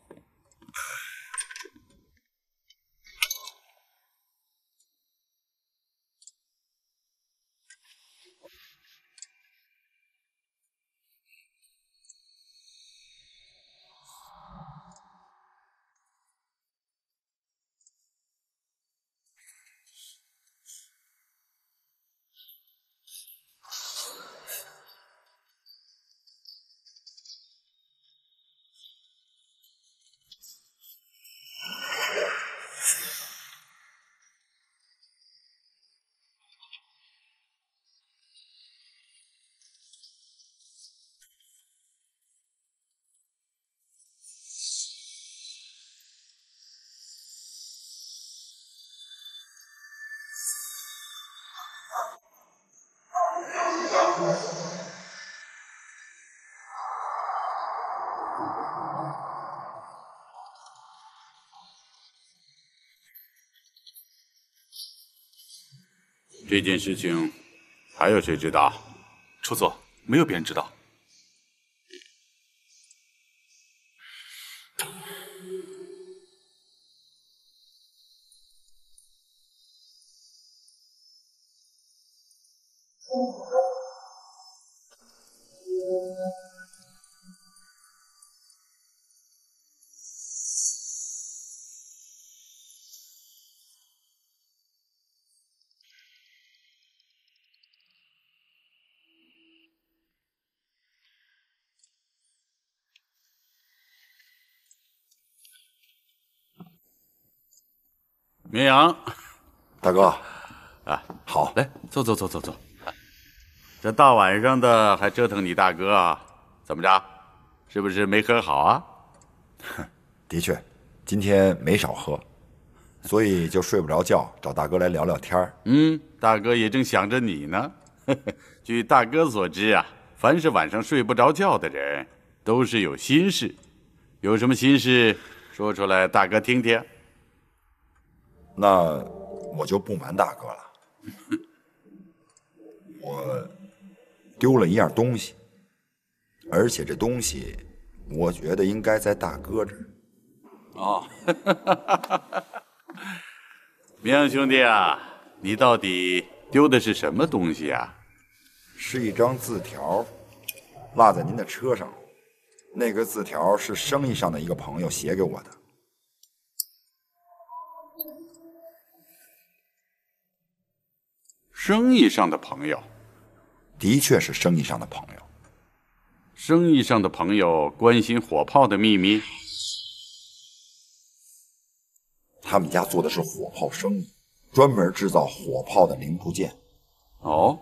这件事情还有谁知道？ 出错，没有别人知道。 绵阳， 大哥， 啊， 好， 来，坐坐坐坐坐。这大晚上的还折腾你大哥啊？怎么着？是不是没喝好啊？ 的确，今天没少喝，所以就睡不着觉，找大哥来聊聊天。 嗯，大哥也正想着你呢。据大哥所知啊，凡是晚上睡不着觉的人，都是有心事。有什么心事，说出来，大哥听听。 那我就不瞒大哥了，我丢了一样东西，而且这东西我觉得应该在大哥这儿。 哦，明阳兄弟啊，你到底丢的是什么东西啊？ 是一张字条，落在您的车上。那个字条是生意上的一个朋友写给我的。 生意上的朋友？ 的确是生意上的朋友。 生意上的朋友关心火炮的秘密？ 他们家做的是火炮生意，专门制造火炮的零部件。 哦，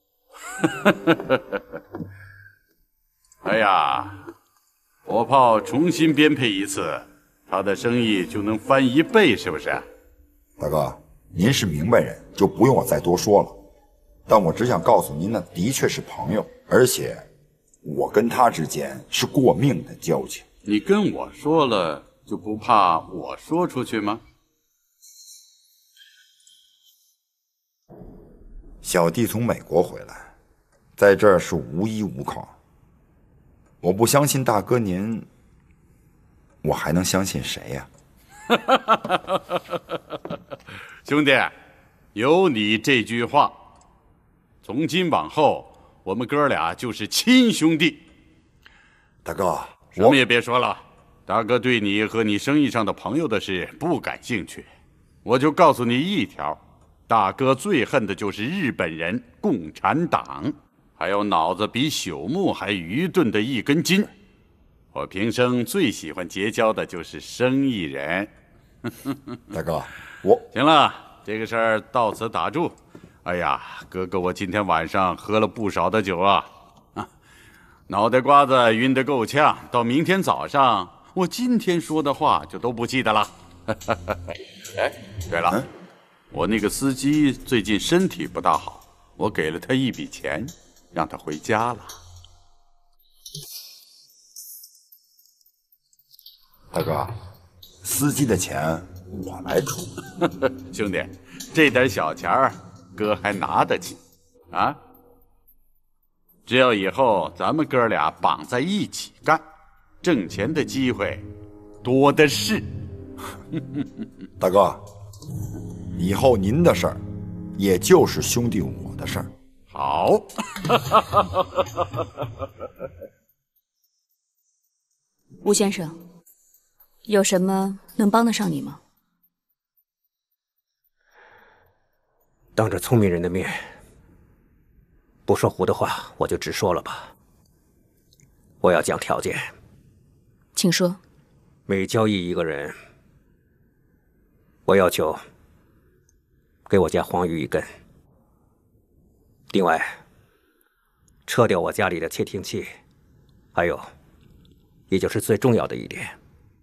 哎呀，火炮重新编配一次，他的生意就能翻一倍，是不是？ 大哥，您是明白人，就不用我再多说了。但我只想告诉您，那的确是朋友，而且我跟他之间是过命的交情。 你跟我说了，就不怕我说出去吗？ 小弟从美国回来，在这儿是无依无靠。我不相信大哥您，我还能相信谁呀？ 兄弟，有你这句话，从今往后我们哥俩就是亲兄弟。 大哥， 什么也别说了，大哥对你和你生意上的朋友的事不感兴趣。我就告诉你一条，大哥最恨的就是日本人、共产党，还有脑子比朽木还愚钝的一根筋。我平生最喜欢结交的就是生意人。 大哥，我行了，这个事儿到此打住。哎呀，哥哥，我今天晚上喝了不少的酒啊，啊，脑袋瓜子晕得够呛，到明天早上，我今天说的话就都不记得了。哎，对了，嗯、我那个司机最近身体不大好，我给了他一笔钱，让他回家了。 大哥，司机的钱我来出。 兄弟，这点小钱儿，哥还拿得起啊！只要以后咱们哥俩绑在一起干，挣钱的机会多的是。 大哥，以后您的事儿，也就是兄弟我的事儿。 好。 吴先生，有什么能帮得上你吗？ 当着聪明人的面，不说胡的话，我就直说了吧。我要讲条件。 请说。 每交易一个人，我要求给我家黄鱼一根。另外，撤掉我家里的窃听器，还有，也就是最重要的一点，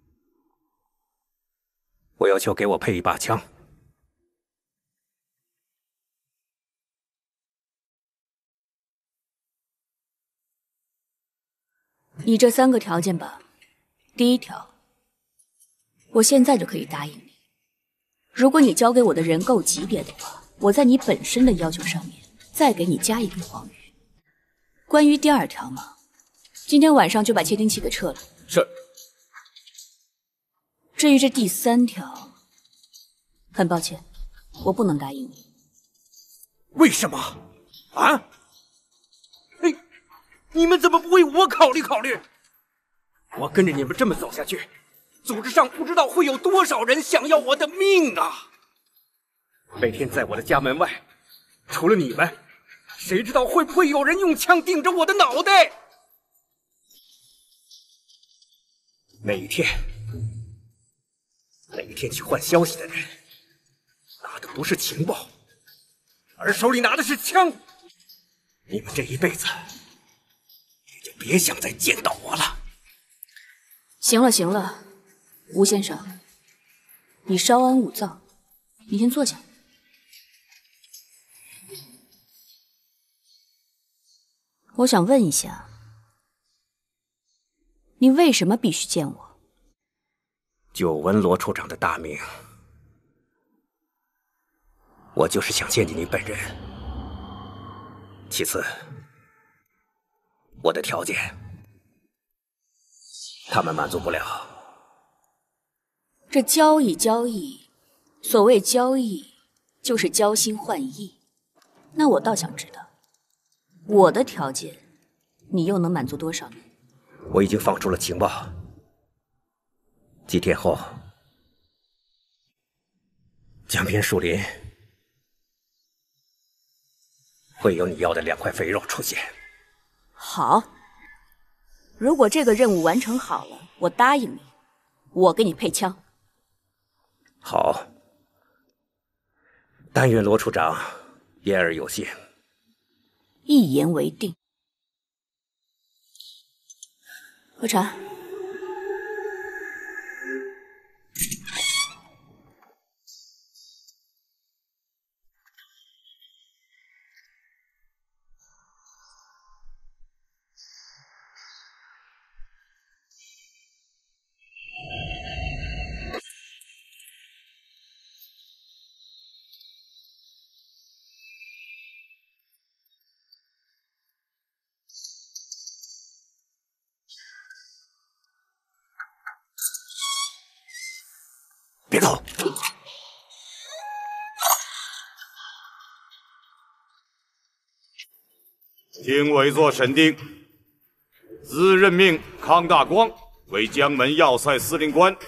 我要求给我配一把枪。 你这三个条件吧。第一条，我现在就可以答应你，如果你交给我的人够级别的话，我在你本身的要求上面再给你加一根黄鱼。关于第二条嘛，今天晚上就把窃听器给撤了。 是。 至于这第三条，很抱歉，我不能答应你。 为什么？啊？哎，你们怎么不为我考虑考虑？我跟着你们这么走下去，组织上不知道会有多少人想要我的命啊！每天在我的家门外，除了你们，谁知道会不会有人用枪顶着我的脑袋？那一天，那一天去换消息的人，拿的不是情报，而手里拿的是枪。你们这一辈子也就别想再见到我了。 行了行了，吴先生，你稍安勿躁，你先坐下。我想问一下，你为什么必须见我？ 久闻罗处长的大名，我就是想见见你本人。其次，我的条件他们满足不了。 这交易交易，所谓交易，就是交心换意。那我倒想知道，我的条件，你又能满足多少呢？ 我已经放出了情报，几天后，江边树林会有你要的两块肥肉出现。 好，如果这个任务完成好了，我答应你，我给你配枪。 好，但愿罗处长言而有信。 一言为定。喝茶。 别动！ 经委座审定，自任命康大光为江门要塞司令官，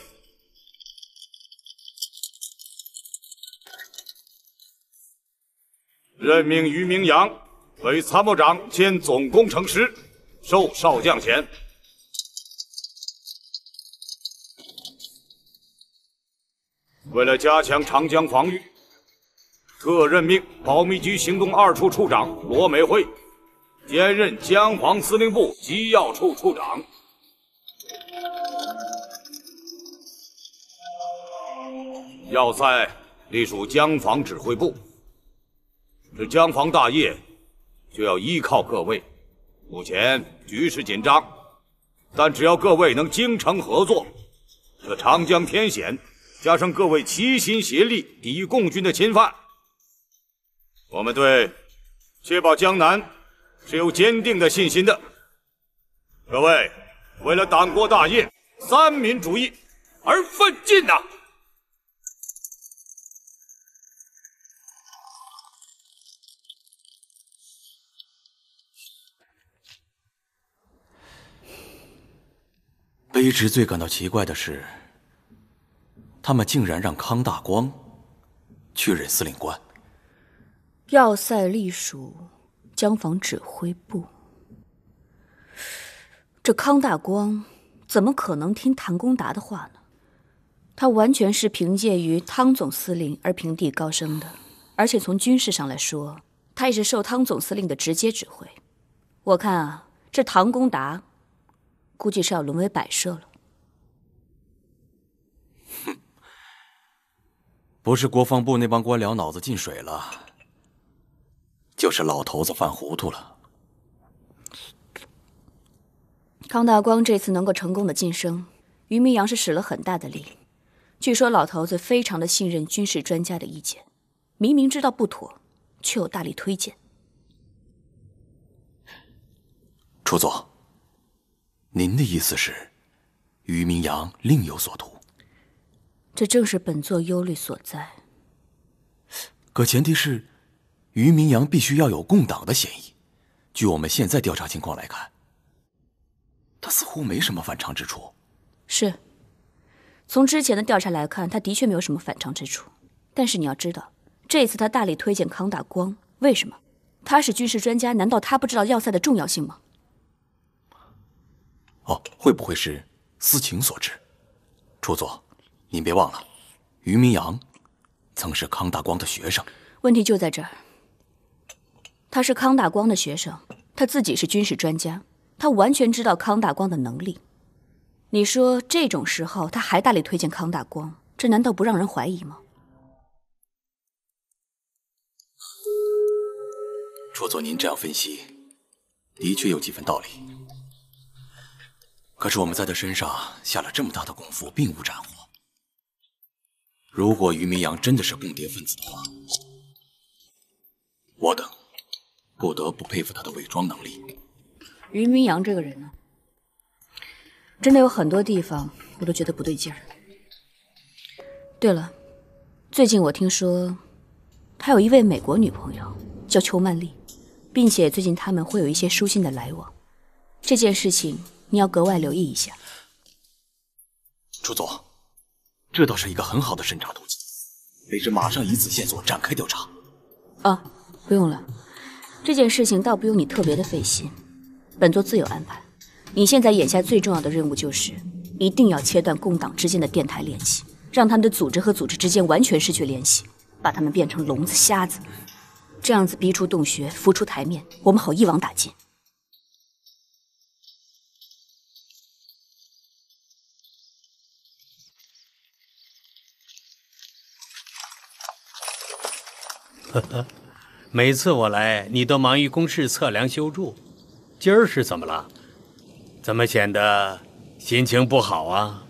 任命于明阳为参谋长兼总工程师，授少将衔。为了加强长江防御，特任命保密局行动二处处长罗美惠兼任江防司令部机要处处长。要塞隶属江防指挥部，这江防大业就要依靠各位。目前局势紧张，但只要各位能精诚合作，这长江天险，加上各位齐心协力抵御共军的侵犯，我们对确保江南是有坚定的信心的。各位，为了党国大业、三民主义而奋进呐！ 卑职最感到奇怪的是，他们竟然让康大光去任司令官。 要塞隶属江防指挥部，这康大光怎么可能听谭公达的话呢？他完全是凭借于汤总司令而平地高升的，而且从军事上来说，他也是受汤总司令的直接指挥。我看啊，这唐公达估计是要沦为摆设了。 哼，不是国防部那帮官僚脑子进水了，就是老头子犯糊涂了。 康大光这次能够成功的晋升，于明阳是使了很大的力。据说老头子非常的信任军事专家的意见，明明知道不妥，却又大力推荐。 处座，您的意思是，于明阳另有所图？ 这正是本座忧虑所在。 可前提是，于明阳必须要有共党的嫌疑。据我们现在调查情况来看，他似乎没什么反常之处。 是，从之前的调查来看，他的确没有什么反常之处。但是你要知道，这次他大力推荐康大光，为什么？他是军事专家，难道他不知道要塞的重要性吗？ 哦，会不会是私情所致？处座，您别忘了，于明阳曾是康大光的学生。 问题就在这儿，他是康大光的学生，他自己是军事专家，他完全知道康大光的能力。你说这种时候他还大力推荐康大光，这难道不让人怀疑吗？ 处座，您这样分析，的确有几分道理。可是我们在他身上下了这么大的功夫，并无斩获。如果于明阳真的是共谍分子的话，我等不得不佩服他的伪装能力。 于明阳这个人呢，真的有很多地方我都觉得不对劲儿。 对了，最近我听说他有一位美国女朋友，叫邱曼丽，并且最近他们会有一些书信的来往。这件事情你要格外留意一下。 楚总，这倒是一个很好的审查途径，为之马上以此线索展开调查。 啊，不用了，这件事情倒不用你特别的费心，本座自有安排。你现在眼下最重要的任务就是，一定要切断共党之间的电台联系，让他们的组织和组织之间完全失去联系，把他们变成聋子瞎子，这样子逼出洞穴，浮出台面，我们好一网打尽。 呵呵，每次我来，你都忙于公事测量修筑，今儿是怎么了？怎么显得心情不好啊？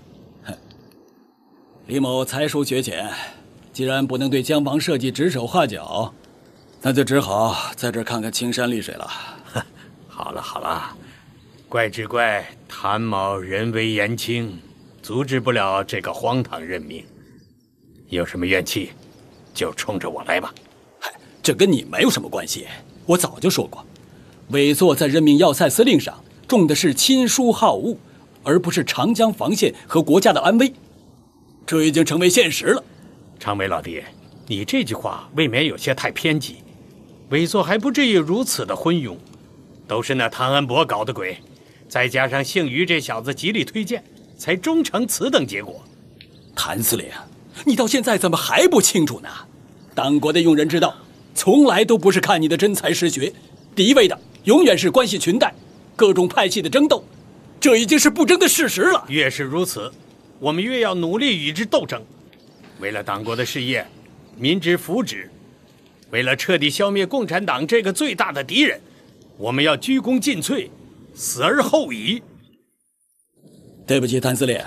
李某才疏学浅，既然不能对江防设计指手画脚，那就只好在这儿看看青山绿水了。 好了好了，怪只怪谭某人微言轻，阻止不了这个荒唐任命。有什么怨气，就冲着我来吧。 这跟你没有什么关系。我早就说过，委座在任命要塞司令上重的是亲疏好恶，而不是长江防线和国家的安危。这已经成为现实了。 常委老弟，你这句话未免有些太偏激。委座还不至于如此的昏庸，都是那谭安博搞的鬼，再加上姓于这小子极力推荐，才终成此等结果。 谭司令，你到现在怎么还不清楚呢？党国的用人之道，从来都不是看你的真才实学，敌对的永远是关系裙带，各种派系的争斗，这已经是不争的事实了。 越是如此，我们越要努力与之斗争。为了党国的事业、民之福祉，为了彻底消灭共产党这个最大的敌人，我们要鞠躬尽瘁，死而后已。 对不起，谭司令，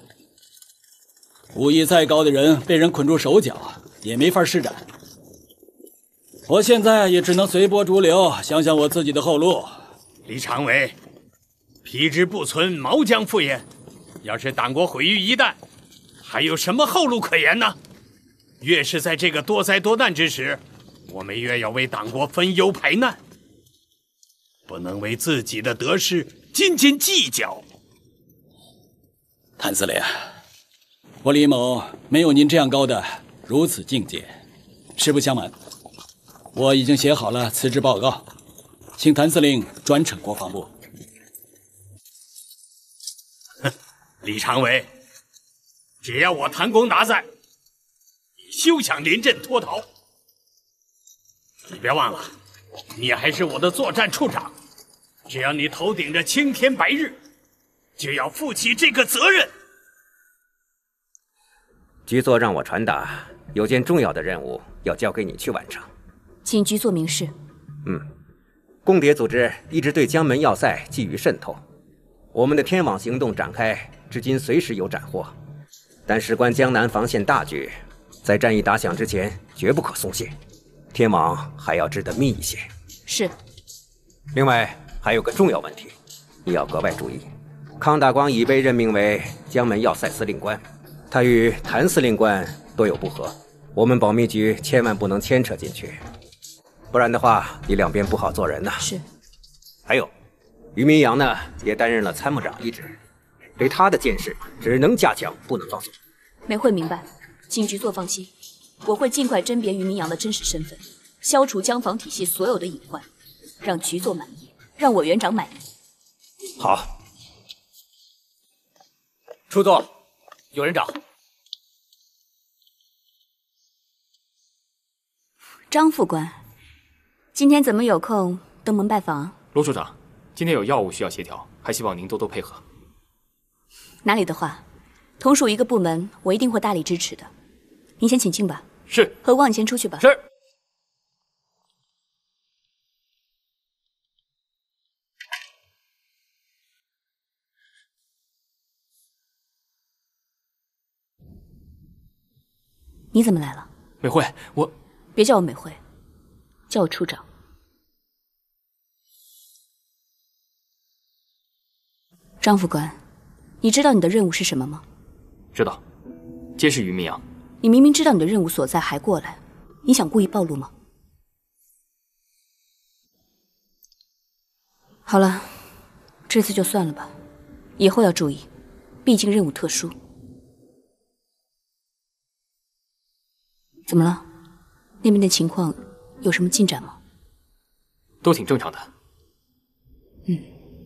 武艺再高的人被人捆住手脚，也没法施展。我现在也只能随波逐流，想想我自己的后路。 李常委，皮之不存，毛将复焉。要是党国毁于一旦，还有什么后路可言呢？越是在这个多灾多难之时，我们越要为党国分忧排难，不能为自己的得失斤斤计较。 谭司令，我李某没有您这样高的如此境界。实不相瞒，我已经写好了辞职报告，请谭司令专惩国防部。 哼，李常委，只要我谭公达在，你休想临阵脱逃。你别忘了，你还是我的作战处长，只要你头顶着青天白日，就要负起这个责任。 局座让我传达，有件重要的任务要交给你去完成。 请局座明示。 嗯，共谍组织一直对江门要塞觊觎渗透，我们的天网行动展开至今随时有斩获，但事关江南防线大局，在战役打响之前绝不可松懈，天网还要织得密一些。 是。 另外还有个重要问题，你要格外注意。康大光已被任命为江门要塞司令官，他与谭司令官多有不和，我们保密局千万不能牵扯进去，不然的话你两边不好做人呐。 是。 还有于明阳呢，也担任了参谋长一职，对他的见识只能加强，不能放松。 美惠明白，请局座放心，我会尽快甄别于明阳的真实身份，消除江防体系所有的隐患，让局座满意，让委员长满意。 好。 出座，有人找。 张副官，今天怎么有空登门拜访？ 罗处长，今天有要务需要协调，还希望您多多配合。 哪里的话，同属一个部门，我一定会大力支持的。您先请进吧。 是。 何光，你先出去吧。 是。 你怎么来了？ 美惠，我…… 别叫我美惠，叫我处长。张副官，你知道你的任务是什么吗？ 知道，监视于明阳， 你明明知道你的任务所在还过来，你想故意暴露吗？好了，这次就算了吧，以后要注意，毕竟任务特殊。怎么了？那边的情况有什么进展吗？ 都挺正常的。 嗯。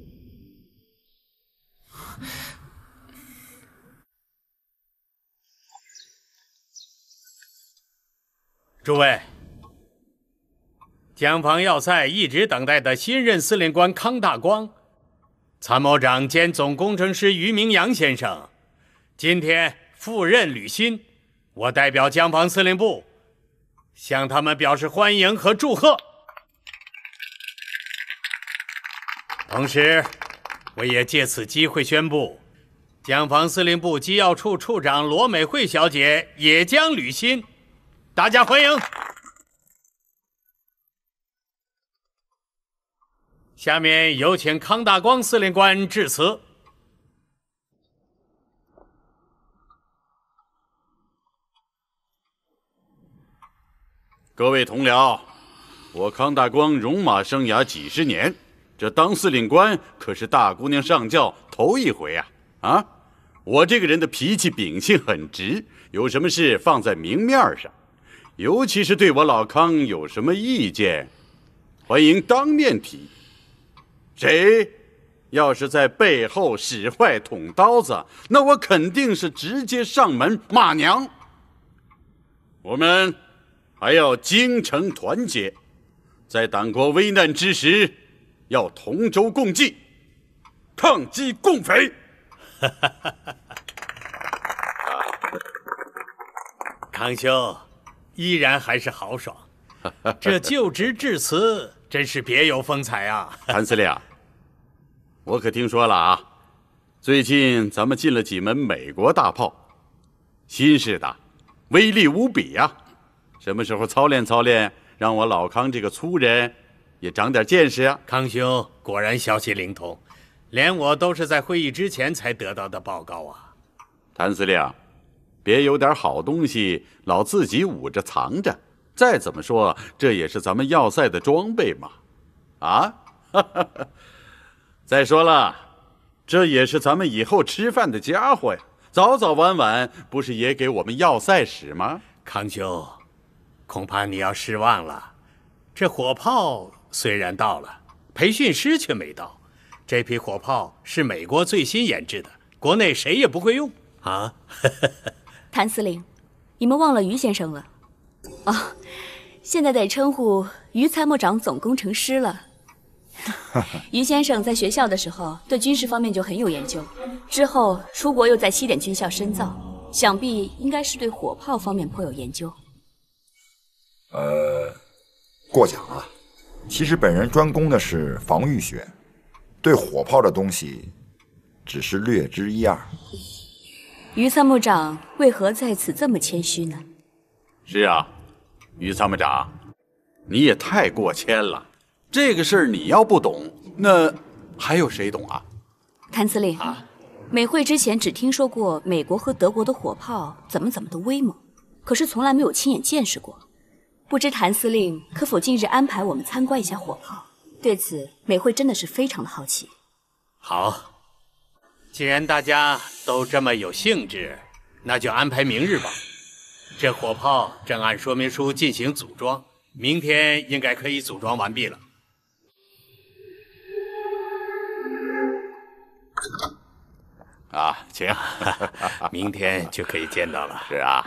诸位，江防要塞一直等待的新任司令官康大光，参谋长兼总工程师于明阳先生，今天赴任履新，我代表江防司令部向他们表示欢迎和祝贺。同时，我也借此机会宣布，江防司令部机要处处长罗美惠小姐也将履新。大家欢迎！下面有请康大光司令官致辞。 各位同僚，我康大光戎马生涯几十年，这当司令官可是大姑娘上轿头一回啊！啊，我这个人的脾气秉性很直，有什么事放在明面上。尤其是对我老康有什么意见，欢迎当面提。谁要是在背后使坏捅刀子，那我肯定是直接上门骂娘。我们还要精诚团结，在党国危难之时，要同舟共济，抗击共匪。 康兄依然还是豪爽，这就职致辞真是别有风采啊！ 谭司令，我可听说了啊，最近咱们进了几门美国大炮，新式的，威力无比呀、啊！什么时候操练操练，让我老康这个粗人也长点见识啊！ 康兄果然消息灵通，连我都是在会议之前才得到的报告啊！ 谭司令，别有点好东西老自己捂着藏着，再怎么说这也是咱们要塞的装备嘛，啊！再说了，这也是咱们以后吃饭的家伙呀，早早晚晚不是也给我们要塞使吗？ 康兄，恐怕你要失望了，这火炮虽然到了，培训师却没到。这批火炮是美国最新研制的，国内谁也不会用啊！ 谭司令，你们忘了于先生了？哦，现在得称呼于参谋长总工程师了。于先生在学校的时候对军事方面就很有研究，之后出国又在西点军校深造，想必应该是对火炮方面颇有研究。 呃，过奖了。其实本人专攻的是防御学，对火炮的东西只是略知一二。 于参谋长为何在此这么谦虚呢？ 是啊，于参谋长，你也太过谦了。这个事儿你要不懂，那还有谁懂啊？ 谭司令，啊、美会之前只听说过美国和德国的火炮怎么怎么的威猛，可是从来没有亲眼见识过。不知谭司令可否近日安排我们参观一下火炮？对此，美会真的是非常的好奇。 好。既然大家都这么有兴致，那就安排明日吧。这火炮正按说明书进行组装，明天应该可以组装完毕了。 啊，请， 明天就可以见到了。 是啊。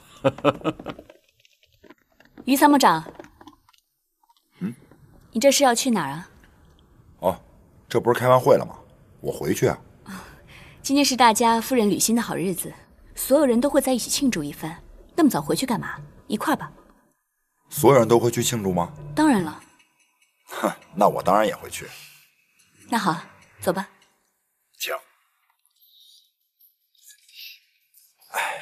于参谋长， 嗯， 你这是要去哪儿啊？ 哦，这不是开完会了吗？我回去啊。 今天是大家赴任履新的好日子，所有人都会在一起庆祝一番。那么早回去干嘛？一块儿吧。 所有人都会去庆祝吗？ 当然了。 哼，那我当然也会去。 那好，走吧。 请。哎。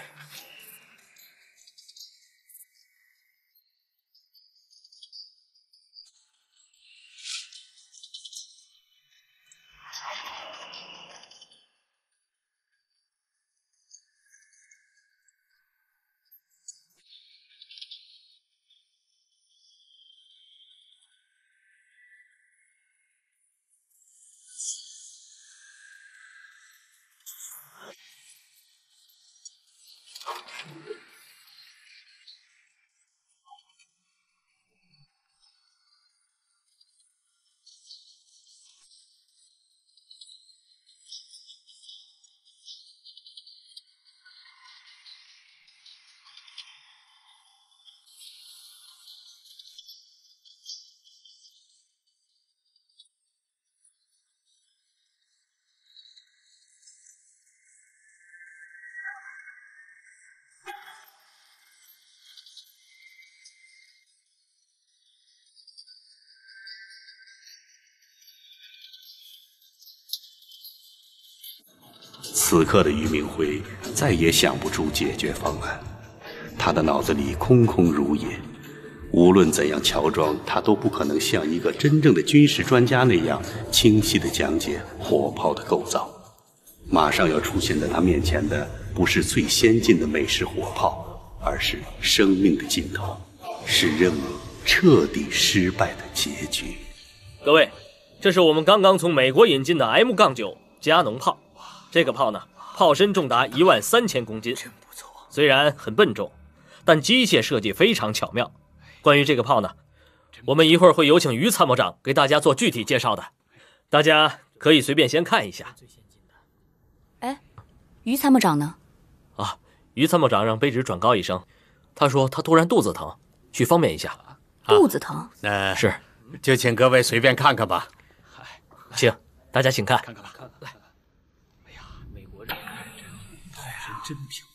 此刻的俞明辉再也想不出解决方案，他的脑子里空空如也。无论怎样乔装，他都不可能像一个真正的军事专家那样清晰地讲解火炮的构造。马上要出现在他面前的，不是最先进的美式火炮，而是生命的尽头，是任务彻底失败的结局。 各位，这是我们刚刚从美国引进的 M 九加农炮。这个炮呢，炮身重达一万三千公斤，真不错。虽然很笨重，但机械设计非常巧妙。关于这个炮呢，我们一会儿会有请于参谋长给大家做具体介绍的，大家可以随便先看一下。 哎，于参谋长呢？ 啊，于参谋长让卑职转告一声，他说他突然肚子疼，去方便一下。 肚子疼？ 那、呃、 是， 就请各位随便看看吧。 请大家请看。 看看吧，看来。哎呀，美国人太阳真漂亮。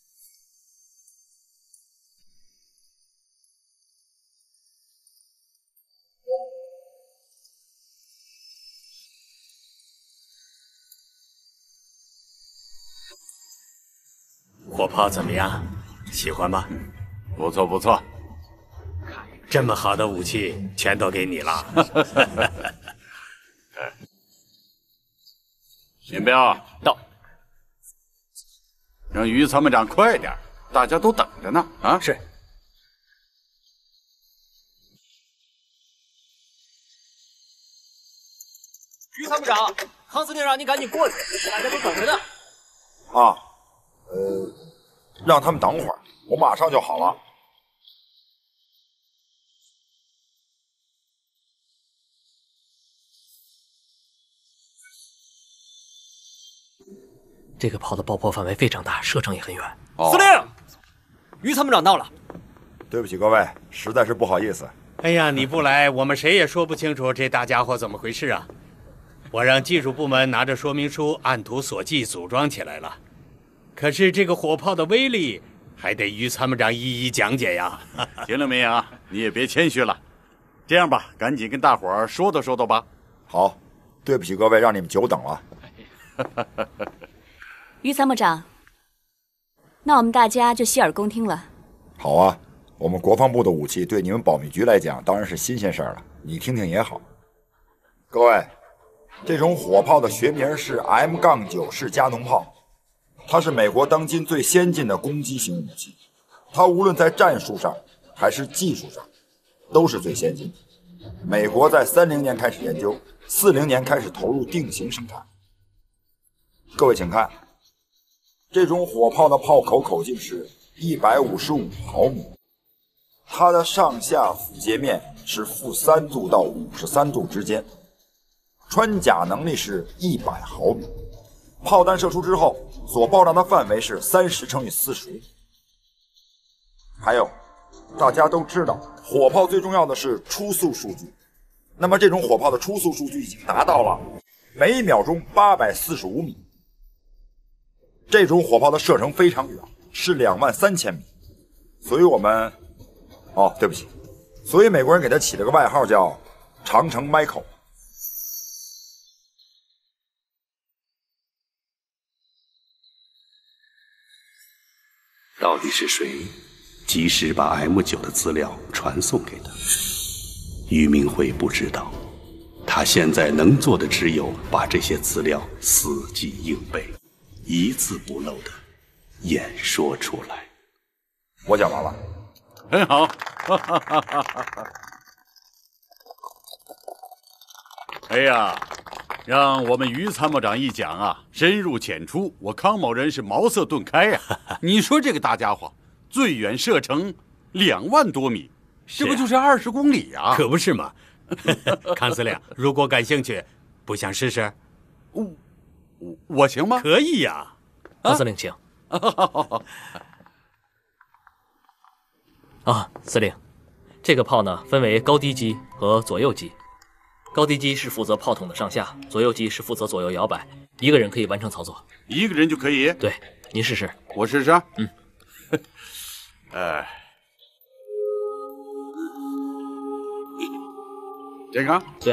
火炮怎么样？喜欢吗？ 不错不错。 这么好的武器全都给你了。 林彪到， 让于参谋长快点，大家都等着呢。啊， 是。 于参谋长，康司令让你赶紧过去，大家都等着呢。 啊。呃，让他们等会儿，我马上就好了。 这个炮的爆破范围非常大，射程也很远。 哦、司令，于参谋长到了。 对不起各位，实在是不好意思。 哎呀，你不来，我们谁也说不清楚这大家伙怎么回事啊！我让技术部门拿着说明书按图索骥组装起来了。可是这个火炮的威力，还得于参谋长一一讲解呀。 行了没啊？你也别谦虚了。这样吧，赶紧跟大伙儿说道说道吧。 好，对不起各位，让你们久等了。 于参谋长，那我们大家就洗耳恭听了。 好啊，我们国防部的武器对你们保密局来讲当然是新鲜事儿了，你听听也好。各位，这种火炮的学名是 M 九式加农炮。它是美国当今最先进的攻击型武器，它无论在战术上还是技术上，都是最先进的。美国在三零年开始研究，四零年开始投入定型生产。各位请看，这种火炮的炮口口径是一百五十五毫米，它的上下腹截面是负三度到五十三度之间，穿甲能力是一百毫米。炮弹射出之后，所爆炸的范围是三十乘以四十五。还有，大家都知道，火炮最重要的是初速数据。那么，这种火炮的初速数据已经达到了每秒钟八百四十五米。这种火炮的射程非常远，是两万三千米。所以我们，哦，对不起，所以美国人给它起了个外号叫“长城 Michael”。 到底是谁及时把 M 九的资料传送给他？俞明辉不知道，他现在能做的只有把这些资料死记硬背，一字不漏的演说出来。 我讲完了。 很好。哎呀，让我们于参谋长一讲啊，深入浅出，我康某人是茅塞顿开呀、啊。你说这个大家伙，最远射程两万多米，这不就是二十公里啊？ 可不是嘛。康司令，如果感兴趣，不想试试？ 我我我行吗？ 可以呀、啊。康司令，请。啊，司令，这个炮呢，分为高低机和左右机。高低机是负责炮筒的上下，左右机是负责左右摇摆，一个人可以完成操作。 一个人就可以？ 对，您试试。 我试试。 嗯。 哎，这个？ 对。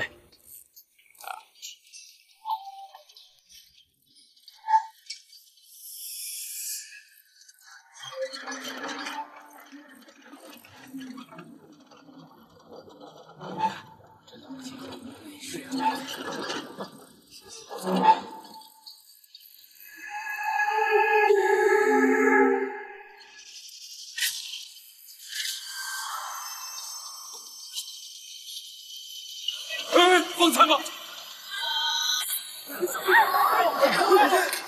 三个。